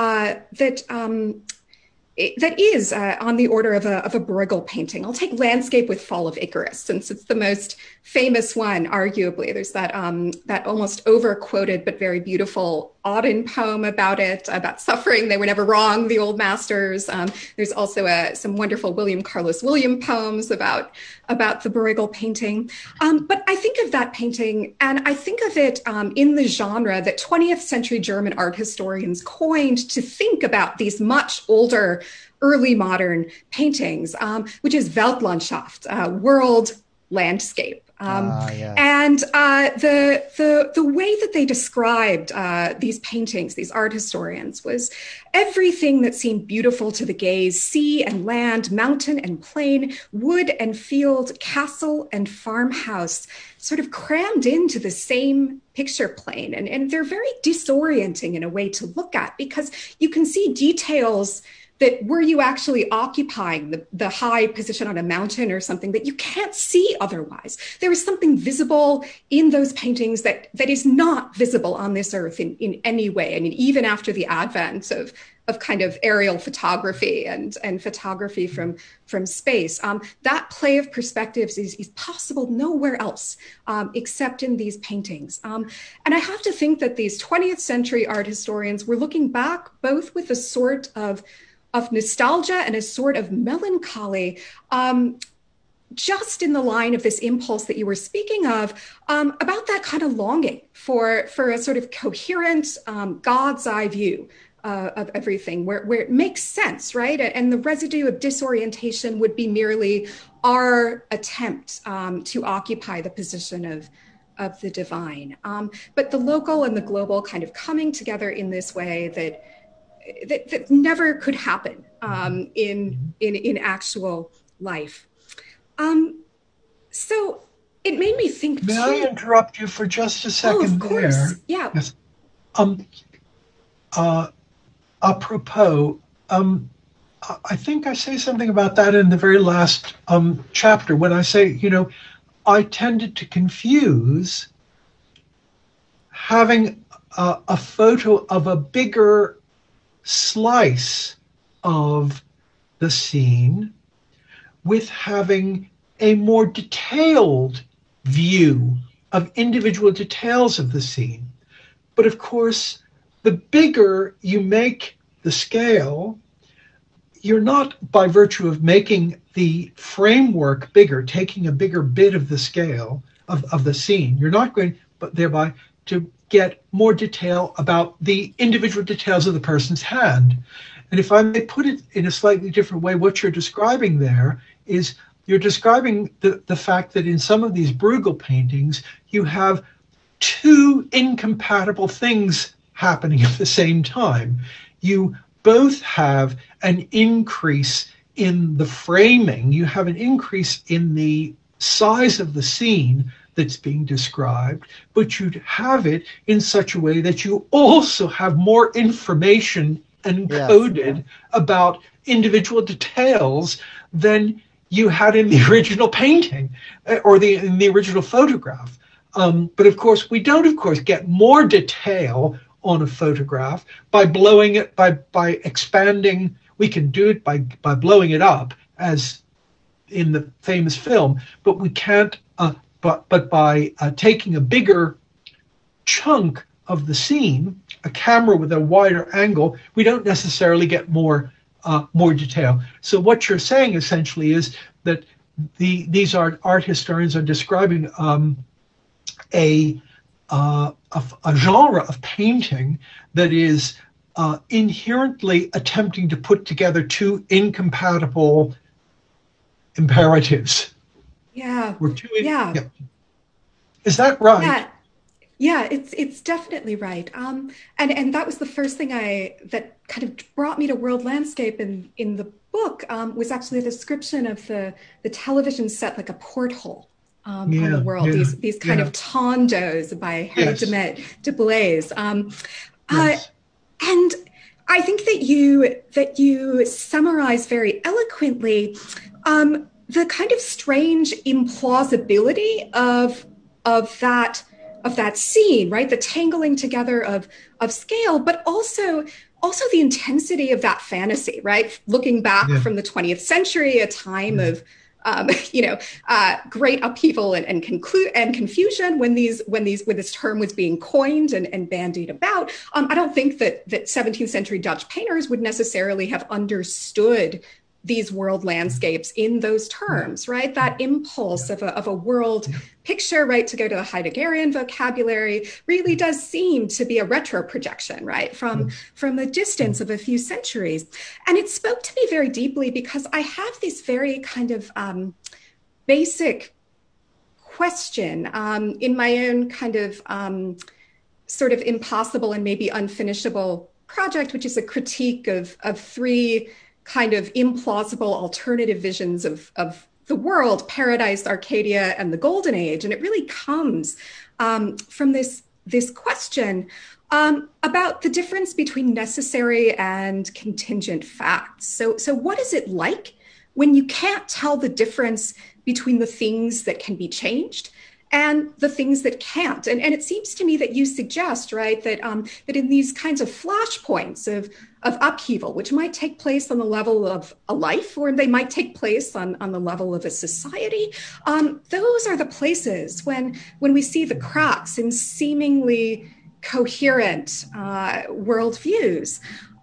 that is on the order of a Bruegel painting. I'll take Landscape with Fall of Icarus, since it's the most famous one, arguably. There's that almost over-quoted but very beautiful Auden poem about it, about suffering. They were never wrong, the old masters. There's also some wonderful William Carlos Williams poems about the Bruegel painting. But I think of that painting, and I think of it in the genre that 20th century German art historians coined to think about these much older early modern paintings, which is Weltlandschaft, world landscape. Yes. And the way that they described these paintings, these art historians, was everything that seemed beautiful to the gaze: sea and land, mountain and plain, wood and field, castle and farmhouse, sort of crammed into the same picture plane. And they're very disorienting in a way to look at, because you can see details that were you actually occupying the high position on a mountain or something that you can't see otherwise. There is something visible in those paintings that is not visible on this earth in any way. I mean, even after the advent of kind of aerial photography and photography from space, that play of perspectives is possible nowhere else except in these paintings. And I have to think that these 20th century art historians were looking back both with a sort of nostalgia and a sort of melancholy, just in the line of this impulse that you were speaking of, about that kind of longing for a sort of coherent God's eye view of everything, where it makes sense, right? And the residue of disorientation would be merely our attempt to occupy the position of the divine. But the local and the global kind of coming together in this way that never could happen in actual life. So it made me think. May I interrupt you for just a second? Oh, of course. There? Yeah. Yes. Apropos, I think I say something about that in the very last chapter when I say, I tended to confuse having a photo of a bigger slice of the scene with having a more detailed view of individual details of the scene. But of course, the bigger you make the scale, you're not, by virtue of making the framework bigger, taking a bigger bit of the scale of the scene, you're not going, but thereby, to get more detail about the individual details of the person's hand. And if I may put it in a slightly different way, what you're describing there is you're describing the fact that in some of these Bruegel paintings, you have two incompatible things happening at the same time. You both have an increase in the framing, you have an increase in the size of the scene that's being described, but you'd have it in such a way that you also have more information encoded about individual details than you had in the original painting or in the original photograph. But of course, we don't, of course, get more detail on a photograph by blowing it, by expanding. We can do it by blowing it up, as in the famous film, but we can't. But by taking a bigger chunk of the scene, a camera with a wider angle, we don't necessarily get more detail. So what you're saying essentially is that these art historians are describing a genre of painting that is inherently attempting to put together two incompatible imperatives. Yeah. Is that right? Yeah, it's definitely right. And that was the first thing that kind of brought me to world landscape in the book, was actually a description of the television set like a porthole on the Yeah, world. yeah, These kind yeah. of tondeaus by Harry Yes, de Blaise. yes, And I think that you summarize very eloquently the kind of strange implausibility of that scene, right? The tangling together of scale, but also the intensity of that fantasy, right? Looking back yeah, from the 20th century, a time yeah. of great upheaval and confusion when this term was being coined and bandied about. I don't think that 17th century Dutch painters would necessarily have understood these world landscapes in those terms, right? That impulse of a world picture, right, to go to the Heideggerian vocabulary, really does seem to be a retro projection, right, from the distance of a few centuries. And it spoke to me very deeply because I have this very kind of basic question in my own kind of sort of impossible and maybe unfinishable project, which is a critique of three kind of implausible alternative visions of the world: Paradise, Arcadia, and the Golden Age. And it really comes from this question about the difference between necessary and contingent facts. So what is it like when you can't tell the difference between the things that can be changed and the things that can't? And it seems to me that you suggest, right, that that in these kinds of flashpoints of upheaval, which might take place on the level of a life, or they might take place on the level of a society, those are the places when we see the cracks in seemingly coherent worldviews.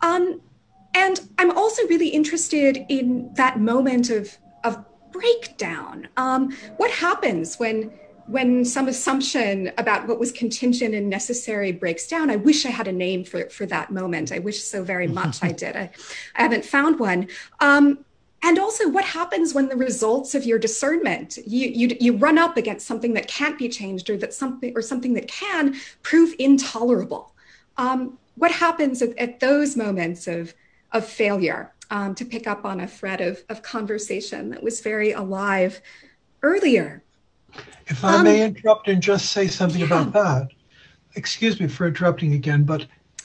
And I'm also really interested in that moment of breakdown. What happens when some assumption about what was contingent and necessary breaks down? I wish I had a name for that moment. I wish so very much I did. I haven't found one. And also, what happens when the results of your discernment, you run up against something that can't be changed, or something that can prove intolerable? What happens at those moments of failure? To pick up on a thread of conversation that was very alive earlier. If I may interrupt and just say something about that. Excuse me for interrupting again, but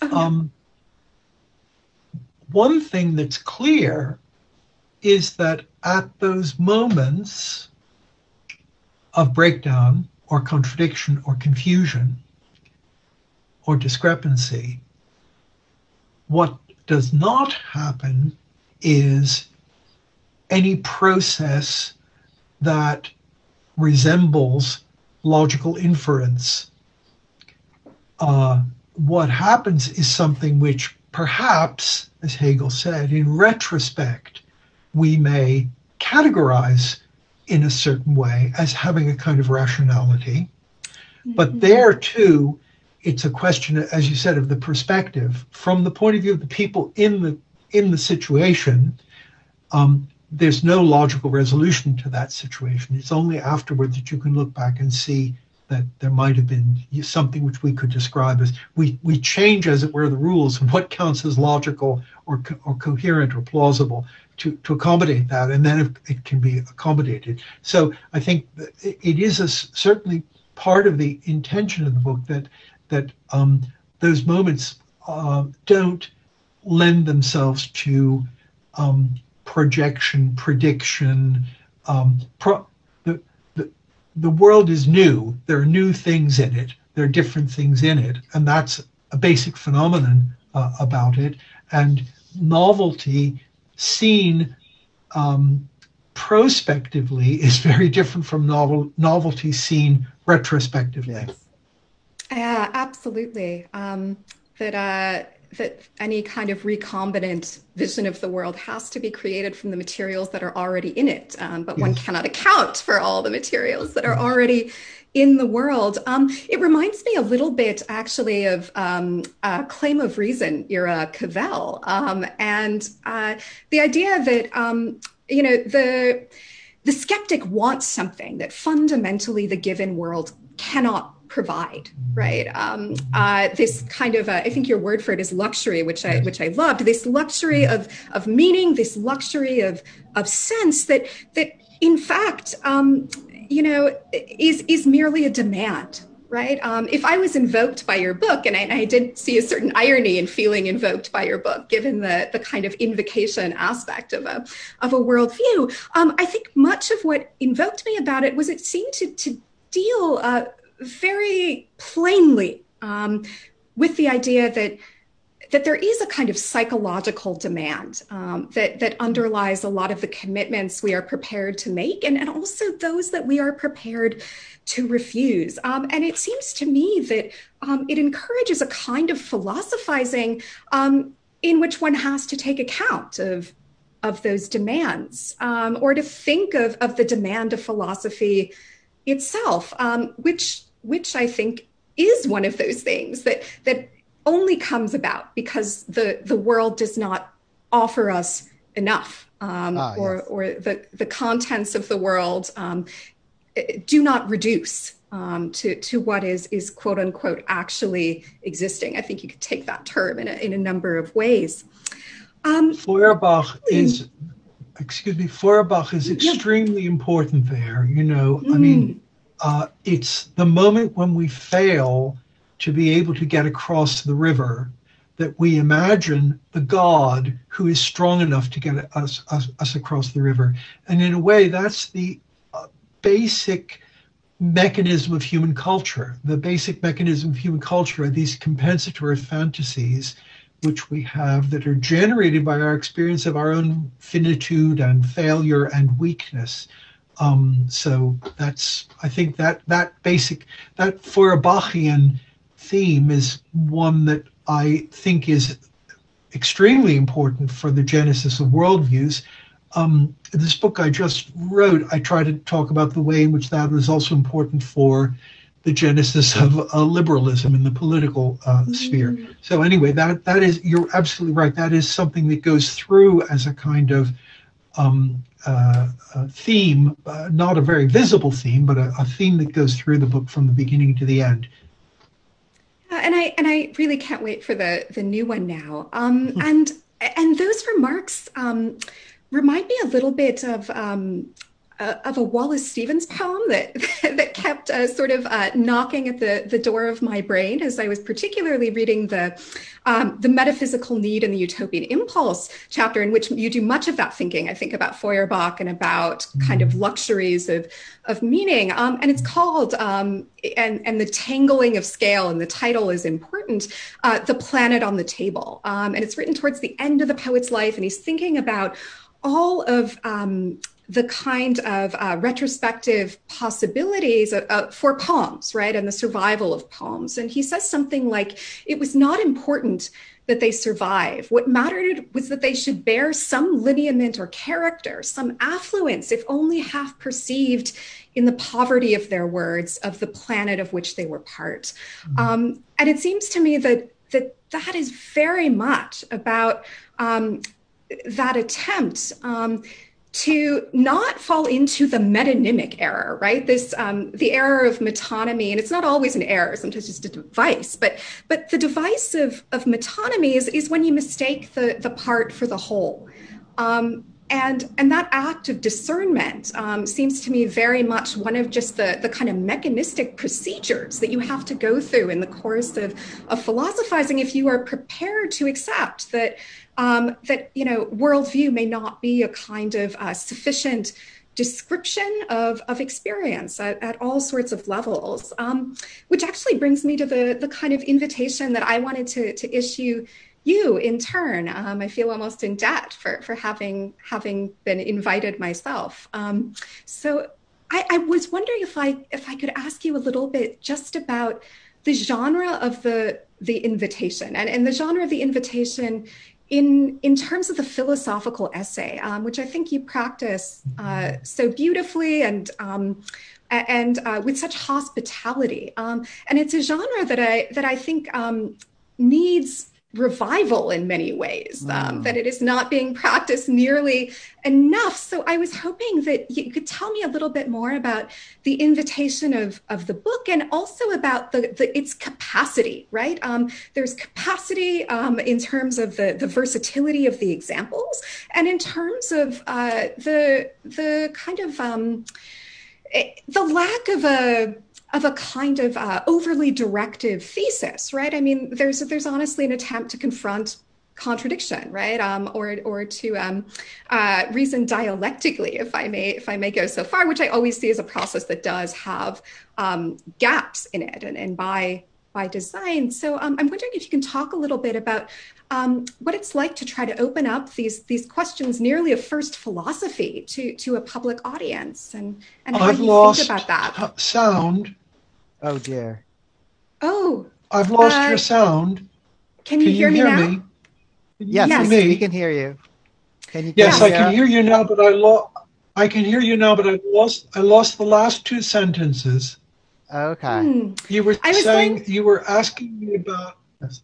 one thing that's clear is that at those moments of breakdown or contradiction or confusion or discrepancy, what does not happen is any process that resembles logical inference. What happens is something which perhaps, as Hegel said, in retrospect, we may categorize in a certain way as having a kind of rationality. But there too, it's a question, as you said, of the perspective. From the point of view of the people in the situation, there's no logical resolution to that situation. It's only afterward that you can look back and see that there might have been something which we could describe as we change, as it were, the rules and what counts as logical or coherent or plausible to accommodate that, and then it can be accommodated. So I think it is certainly part of the intention of the book that those moments don't lend themselves to projection, prediction. The world is new. There are new things in it. There are different things in it, and that's a basic phenomenon about it. And novelty seen prospectively is very different from novelty seen retrospectively. Yes. Yeah, absolutely. That any kind of recombinant vision of the world has to be created from the materials that are already in it. But one cannot account for all the materials that are already in the world. It reminds me a little bit, actually, of claim of reason era Cavell, and the idea that the skeptic wants something that fundamentally the given world cannot provide, right? This kind of, I think your word for it is luxury, which I loved. This luxury of meaning, this luxury of sense that in fact, is merely a demand, right? If I was invoked by your book, and I did see a certain irony in feeling invoked by your book, given the kind of invocation aspect of a worldview, I think much of what invoked me about it was it seemed to deal very plainly with the idea that there is a kind of psychological demand that underlies a lot of the commitments we are prepared to make, and also those that we are prepared to refuse. And it seems to me that it encourages a kind of philosophizing in which one has to take account of those demands, or to think of the demand of philosophy itself, which I think is one of those things that only comes about because the world does not offer us enough, or the contents of the world do not reduce to what is quote unquote actually existing. I think you could take that term in a number of ways. Feuerbach is extremely important there. I mean, it's the moment when we fail to be able to get across the river that we imagine the God who is strong enough to get us across the river. And in a way, that's the basic mechanism of human culture. The basic mechanism of human culture are these compensatory fantasies which we have that are generated by our experience of our own finitude and failure and weakness. So I think that Feuerbachian theme is one that I think is extremely important for the genesis of worldviews. This book I just wrote, I try to talk about the way in which that was also important for the genesis of liberalism in the political sphere. So anyway, that is, you're absolutely right. That is something that goes through as a kind of theme, not a very visible theme, but a theme that goes through the book from the beginning to the end. And I really can't wait for the new one now. And those remarks remind me a little bit of a Wallace Stevens poem that kept sort of knocking at the door of my brain as I was particularly reading the metaphysical need and the utopian impulse chapter, in which you do much of that thinking. I think about Feuerbach and about kind of luxuries of meaning, and it's called and the tangling of scale, and the title is important, The Planet on the Table, and it's written towards the end of the poet's life, and he's thinking about all of the kind of retrospective possibilities for poems, right? And the survival of poems. And he says something like, it was not important that they survive. What mattered was that they should bear some lineament or character, some affluence, if only half perceived in the poverty of their words, of the planet of which they were part. And it seems to me that is very much about that attempt to not fall into the metonymic error, right? This the error of metonymy, and it's not always an error, sometimes just a device, but the device of metonymy is when you mistake the part for the whole. And that act of discernment seems to me very much one of just the kind of mechanistic procedures that you have to go through in the course of philosophizing if you are prepared to accept that worldview may not be a kind of sufficient description of experience at all sorts of levels, which actually brings me to the kind of invitation that I wanted to issue you in turn. I feel almost in debt for having been invited myself. So I was wondering if I could ask you a little bit just about the genre of the invitation, and the genre of the invitation in terms of the philosophical essay, which I think you practice so beautifully and with such hospitality. And it's a genre that I think needs revival in many ways, that it is not being practiced nearly enough. So I was hoping that you could tell me a little bit more about the invitation of the book, and also about its capacity, right? There's capacity in terms of the versatility of the examples, and in terms of the kind of the lack of a kind of overly directive thesis, right? I mean, there's honestly an attempt to confront contradiction, right? Or to reason dialectically, if I may go so far, which I always see as a process that does have gaps in it, and by design. So I'm wondering if you can talk a little bit about what it's like to try to open up these questions nearly of first philosophy to a public audience, and how you think about that. I've lost sound. Oh dear. Oh. I've lost your sound. Can you hear me now? Yes, we can hear you. Can you? Yes, I can hear you now, but I can hear you now, but I lost the last two sentences. Okay. You were saying you were asking me about.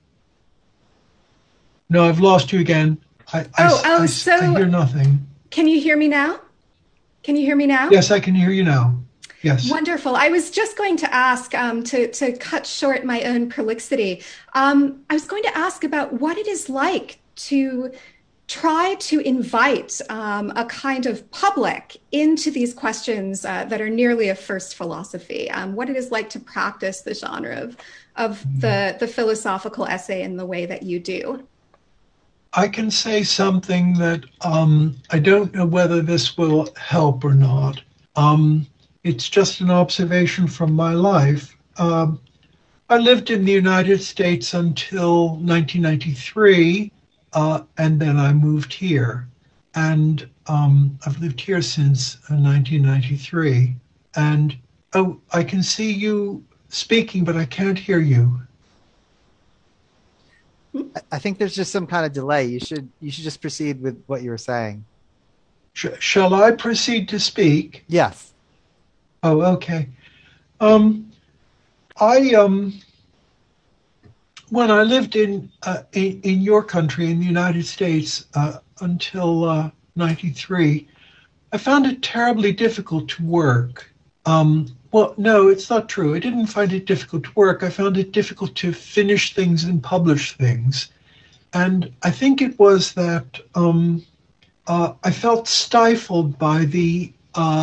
No, I've lost you again. I hear nothing. Can you hear me now? Can you hear me now? Yes, I can hear you now. Yes. Wonderful. I was just going to ask, to cut short my own prolixity, I was going to ask about what it is like to try to invite a kind of public into these questions that are nearly a first philosophy, what it is like to practice the genre of the philosophical essay in the way that you do. I can say something that I don't know whether this will help or not. It's just an observation from my life. I lived in the United States until 1993, and then I moved here. And I've lived here since 1993. And, I can see you speaking, but I can't hear you. I think there's just some kind of delay. You should just proceed with what you were saying. Shall I proceed to speak? Yes. Oh, okay. When I lived in your country, in the United States, until 93, I found it terribly difficult to work. Well, no, it's not true. I didn't find it difficult to work. I found it difficult to finish things and publish things. And I think it was that I felt stifled by the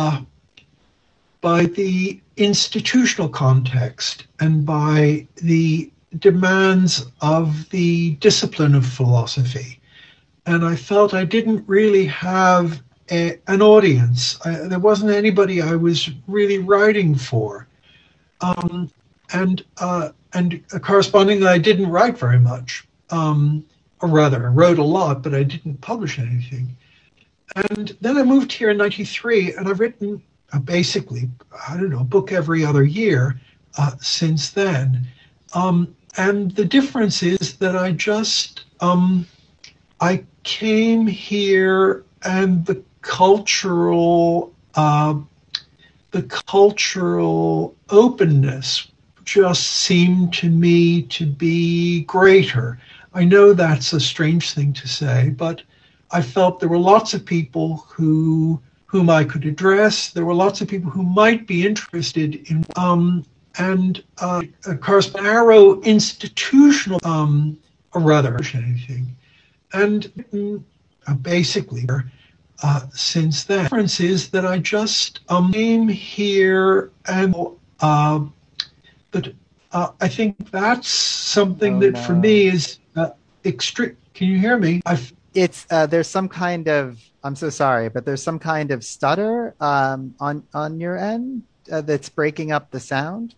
institutional context and by the demands of the discipline of philosophy. And I felt I didn't really have an audience. There wasn't anybody I was really writing for. And correspondingly, I didn't write very much. Or rather, I wrote a lot, but I didn't publish anything. And then I moved here in 93, and I've written basically, I don't know, a book every other year since then. And the difference is that I came here, and the cultural openness just seemed to me to be greater. I know that's a strange thing to say, but I felt there were lots of people whom I could address. There were lots of people who might be interested in of course, narrow institutional, or rather, anything. And basically, since then, the difference is that I just came here, and but I think that's something that for me is extreme. Can you hear me? It's there's some kind of, I'm so sorry, but there's some kind of stutter on your end that's breaking up the sound.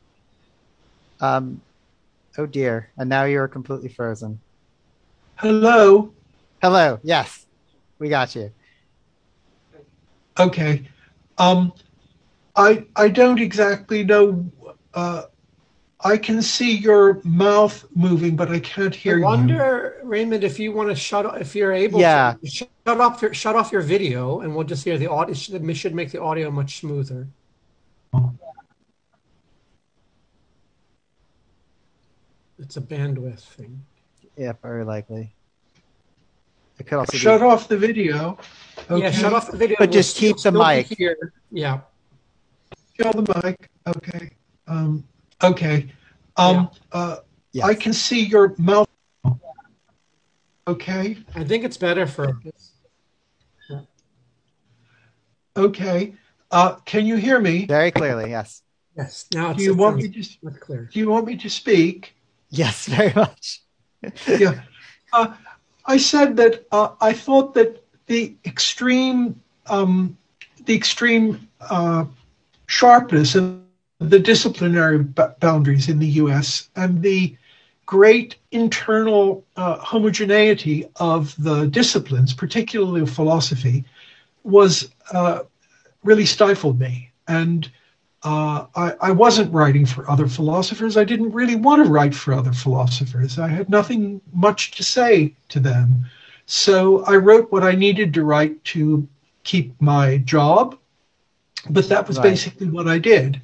Oh dear, and now you're completely frozen. Hello. Yes, we got you. Okay. I don't exactly know. I can see your mouth moving, but I can't hear you. I wonder, Raymond, if you want to shut off, if you're able to shut off your video, and we'll just hear the audio. It should make the audio much smoother. It's a bandwidth thing. Yeah, very likely. It could also Shut off the video. Okay. Yeah, shut off the video. But just keep the mic here. Yeah. Kill the mic. Okay. Okay. Yes. I can see your mouth. Okay. I think it's better for. Okay. Can you hear me? Very clearly, yes. Yes. Now Do you want me to? much clearer. Do you want me to speak? Yes, very much. Yeah. I said that I thought that the extreme sharpness of the disciplinary boundaries in the U.S. and the great internal homogeneity of the disciplines, particularly of philosophy, was really stifled me. And I wasn't writing for other philosophers. I didn't really want to write for other philosophers. I had nothing much to say to them. So I wrote what I needed to write to keep my job, but that was basically what I did.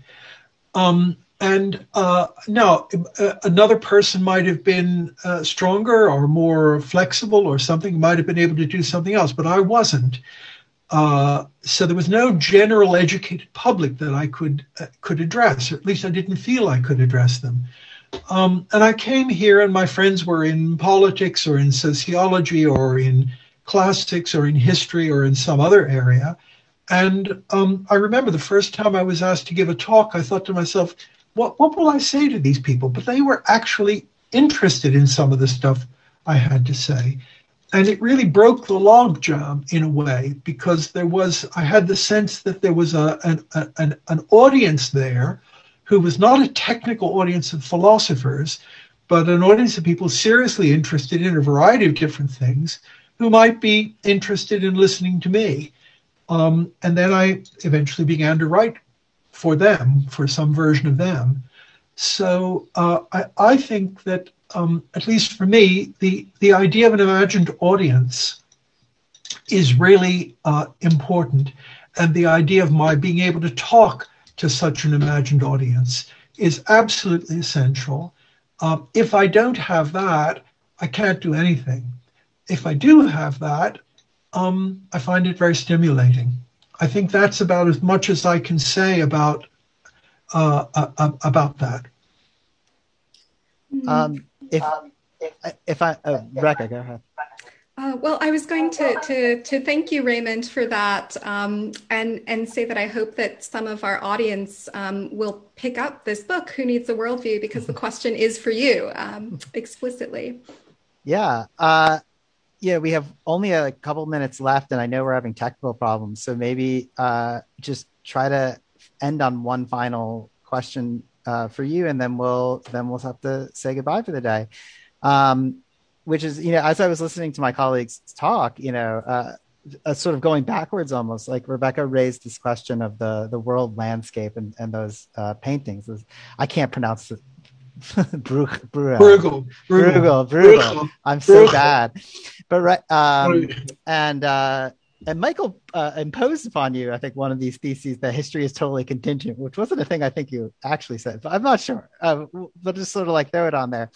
Now, another person might have been stronger or more flexible or something, might have been able to do something else, but I wasn't. So there was no general educated public that I could address, or at least I didn't feel I could address them. And I came here and my friends were in politics or in sociology or in classics or in history or in some other area. And I remember the first time I was asked to give a talk, I thought to myself, what will I say to these people? But they were actually interested in some of the stuff I had to say. And it really broke the logjam in a way, because I had the sense that there was an audience there who was not a technical audience of philosophers, but an audience of people seriously interested in a variety of different things who might be interested in listening to me. And then I eventually began to write for them, for some version of them. So I think that, at least for me, the idea of an imagined audience is really important. And the idea of my being able to talk to such an imagined audience is absolutely essential. If I don't have that, I can't do anything. If I do have that, I find it very stimulating. I think that's about as much as I can say about that. Rebecca, go ahead. Well, I was going to thank you, Raymond, for that, and say that I hope that some of our audience will pick up this book, Who Needs a Worldview, because the question is for you explicitly. Yeah. We have only a couple minutes left, and I know we're having technical problems. So maybe just try to end on one final question for you, and then we'll have to say goodbye for the day. Which is, as I was listening to my colleagues talk, sort of going backwards almost, like Rebecca raised this question of the world landscape and those paintings. I can't pronounce it. Bruegel. I'm so bad. But and Michael imposed upon you, I think, one of these theses that history is totally contingent, which wasn't a thing I think you actually said, but I'm not sure. But just sort of like throw it on there.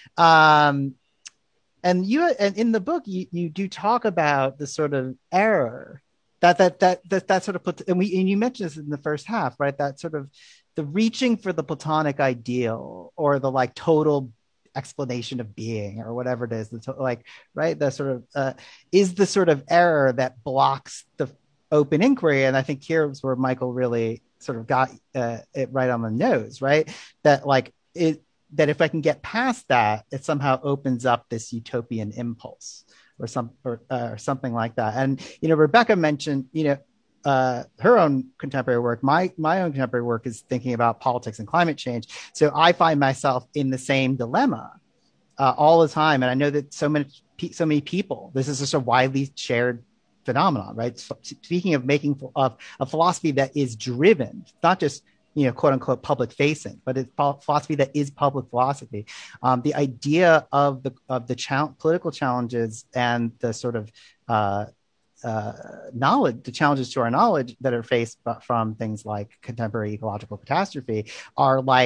And in the book, you do talk about the sort of error that sort of puts, and you mentioned this in the first half, right? That sort of the reaching for the Platonic ideal or the like total explanation of being or whatever it is, the sort of is the sort of error that blocks the open inquiry. And I think here's where Michael really sort of got it right on the nose, right? That if I can get past that, it somehow opens up this utopian impulse or something like that. And, Rebecca mentioned, her own contemporary work. My own contemporary work is thinking about politics and climate change. So I find myself in the same dilemma all the time. And I know that so many people, this is just a widely shared phenomenon, right? So speaking of making of a philosophy that is driven, not just quote unquote public facing, but it's philosophy that is public philosophy. The idea of the political challenges and the sort of knowledge, the challenges to our knowledge that are faced from things like contemporary ecological catastrophe are like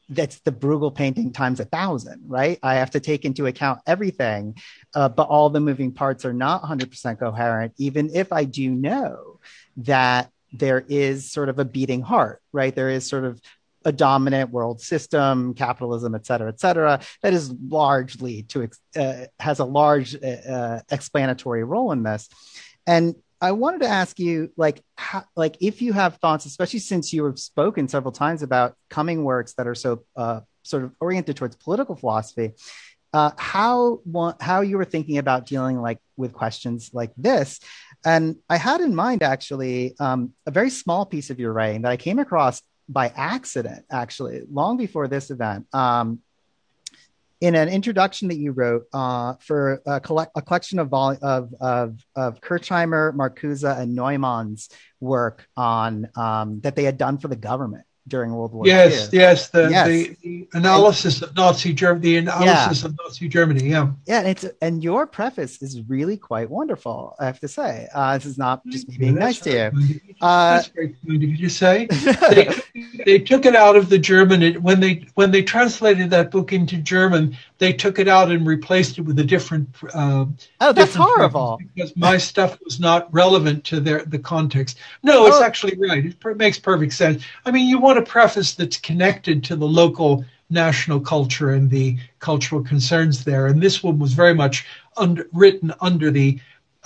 that's the Bruegel painting times 1,000, right? I have to take into account everything, but all the moving parts are not 100% coherent, even if I do know that there is sort of a beating heart, right? There is sort of a dominant world system, capitalism, et cetera, that is largely has a large explanatory role in this. And I wanted to ask you, if you have thoughts, especially since you have spoken several times about coming works that are so sort of oriented towards political philosophy, how you were thinking about dealing with questions like this. And I had in mind actually a very small piece of your writing that I came across by accident, actually, long before this event, in an introduction that you wrote for a collection of Kirchheimer, Marcuse, and Neumann's work on that they had done for the government during World War II. Yes, the analysis of Nazi Germany, of Nazi Germany, yeah. Yeah, and your preface is really quite wonderful, I have to say. This is not just me being nice to you. That's very kind of you to say. They took it out of the German when they translated that book into German. They took it out and replaced it with a different. That's horrible. Because my stuff was not relevant to the context. No, it's actually right. It makes perfect sense. I mean, you want a preface that's connected to the local national culture and the cultural concerns there, and this one was very much written under the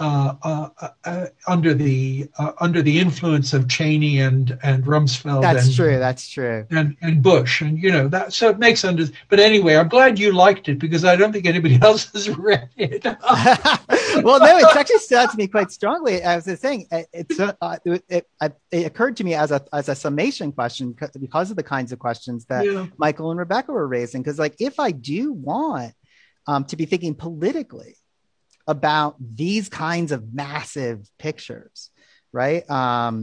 influence of Cheney and Rumsfeld. That's true. And Bush, and that. So it makes But anyway, I'm glad you liked it because I don't think anybody else has read it. Well, no, it's actually stood out to me quite strongly. As I was saying, it occurred to me as a summation question because of the kinds of questions that Michael and Rebecca were raising. Because if I do want to be thinking politically about these kinds of massive pictures, right? How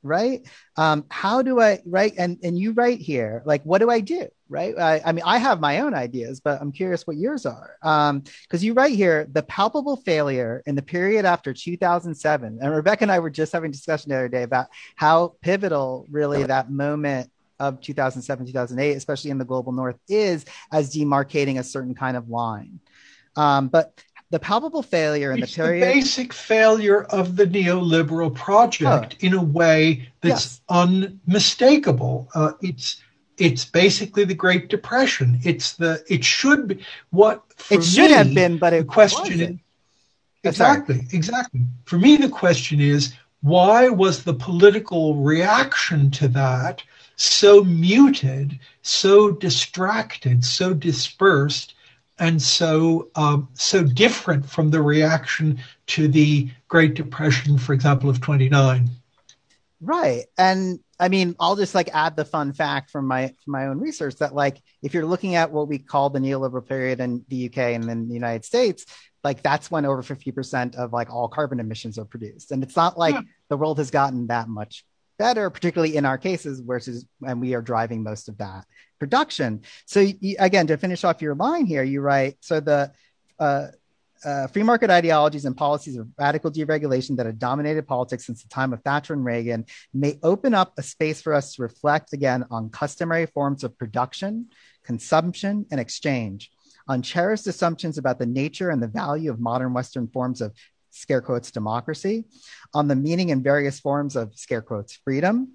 do I, right? And you write here, what do I do, right? I mean, I have my own ideas, but I'm curious what yours are. Because you write here, the palpable failure in the period after 2007, and Rebecca and I were just having a discussion the other day about how pivotal really that moment of 2007, 2008, especially in the global North, is as demarcating a certain kind of line. But the palpable failure in the period... the basic failure of the neoliberal project in a way that's unmistakable. It's basically the Great Depression. It should be what it should have been, but it wasn't. Exactly. For me, the question is, why was the political reaction to that so muted, so distracted, so dispersed, and so different from the reaction to the Great Depression, for example, of 29? Right. And I mean, I'll just add the fun fact from my own research that if you're looking at what we call the neoliberal period in the UK and then the United States, that's when over 50% of all carbon emissions are produced. And it's not the world has gotten that much better, particularly in our cases, and we are driving most of that production. So again, to finish off your line here, you write, so the free market ideologies and policies of radical deregulation that have dominated politics since the time of Thatcher and Reagan may open up a space for us to reflect again on customary forms of production, consumption, and exchange, on cherished assumptions about the nature and the value of modern Western forms of scare quotes democracy, on the meaning and various forms of scare quotes freedom,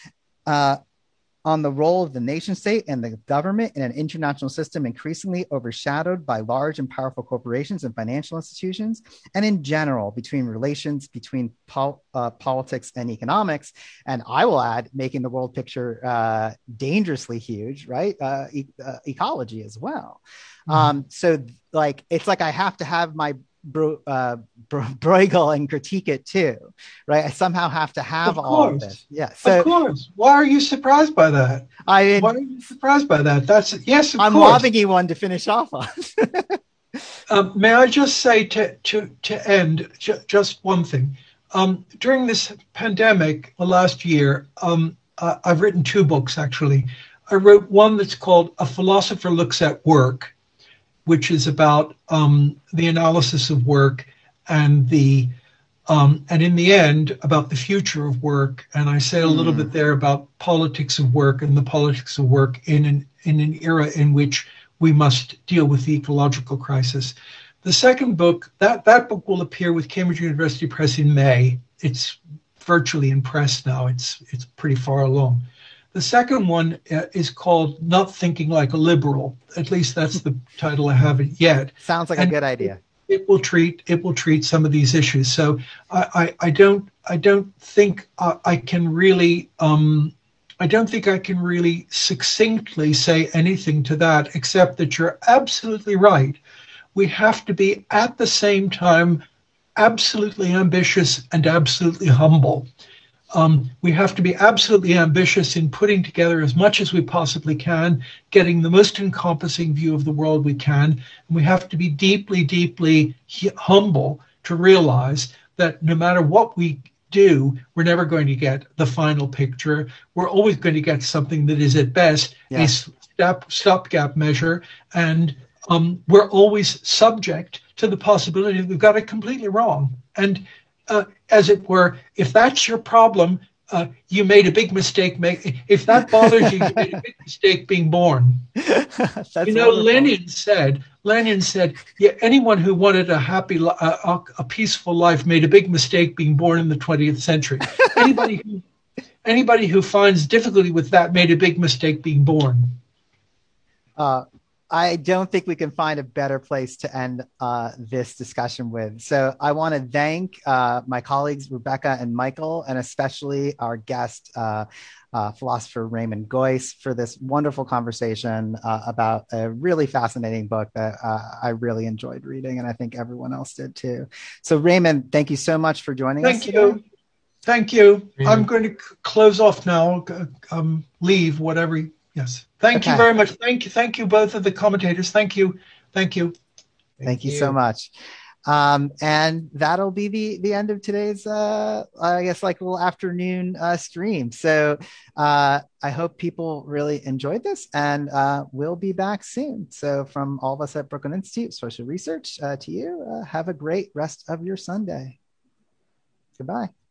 on the role of the nation state and the government in an international system increasingly overshadowed by large and powerful corporations and financial institutions, and in general between relations between politics and economics. And I will add, making the world picture dangerously huge, right? Ecology as well. So it's I have to have my Bruegel and critique it too, right? I somehow have to have all of this. Yeah. So, of course. Why are you surprised by that? Why are you surprised by that? Yes, of course. I'm lobbing you one to finish off on. May I just say to end just one thing? During this pandemic last year, I've written 2 books actually. I wrote one that's called A Philosopher Looks at Work, which is about the analysis of work and the and in the end, about the future of work. And I say a little bit there about politics of work and the politics of work in an era in which we must deal with the ecological crisis. The second book, that book will appear with Cambridge University Press in May. It's virtually in press now. It's pretty far along. The second one is called Not Thinking Like a Liberal. At least that's the title. I haven't yet. Sounds like a good idea. It will treat some of these issues. So I don't think I can really succinctly say anything to that, except that you're absolutely right. We have to be at the same time absolutely ambitious and absolutely humble. We have to be absolutely ambitious in putting together as much as we possibly can, getting the most encompassing view of the world we can. And we have to be deeply, deeply humble to realize that no matter what we do, we're never going to get the final picture. We're always going to get something that is at best a stopgap measure. And we're always subject to the possibility that we've got it completely wrong. And as it were, if that's your problem, you made a big mistake. If that bothers you, you made a big mistake being born. Lenin said, yeah, anyone who wanted a happy, a peaceful life made a big mistake being born in the 20th century. Anybody who finds difficulty with that made a big mistake being born. I don't think we can find a better place to end this discussion with. So I want to thank my colleagues, Rebecca and Michael, and especially our guest, philosopher Raymond Geuss, for this wonderful conversation about a really fascinating book that I really enjoyed reading, and I think everyone else did too. So Raymond, thank you so much for joining us today. Thank you. I'm going to close off now, leave, whatever. Yes. Thank you very much. Thank you, both of the commentators. Thank you. Thank you so much. And that'll be the end of today's, I guess, like little afternoon stream. So I hope people really enjoyed this, and we'll be back soon. So from all of us at Brooklyn Institute Social Research to you, have a great rest of your Sunday. Goodbye.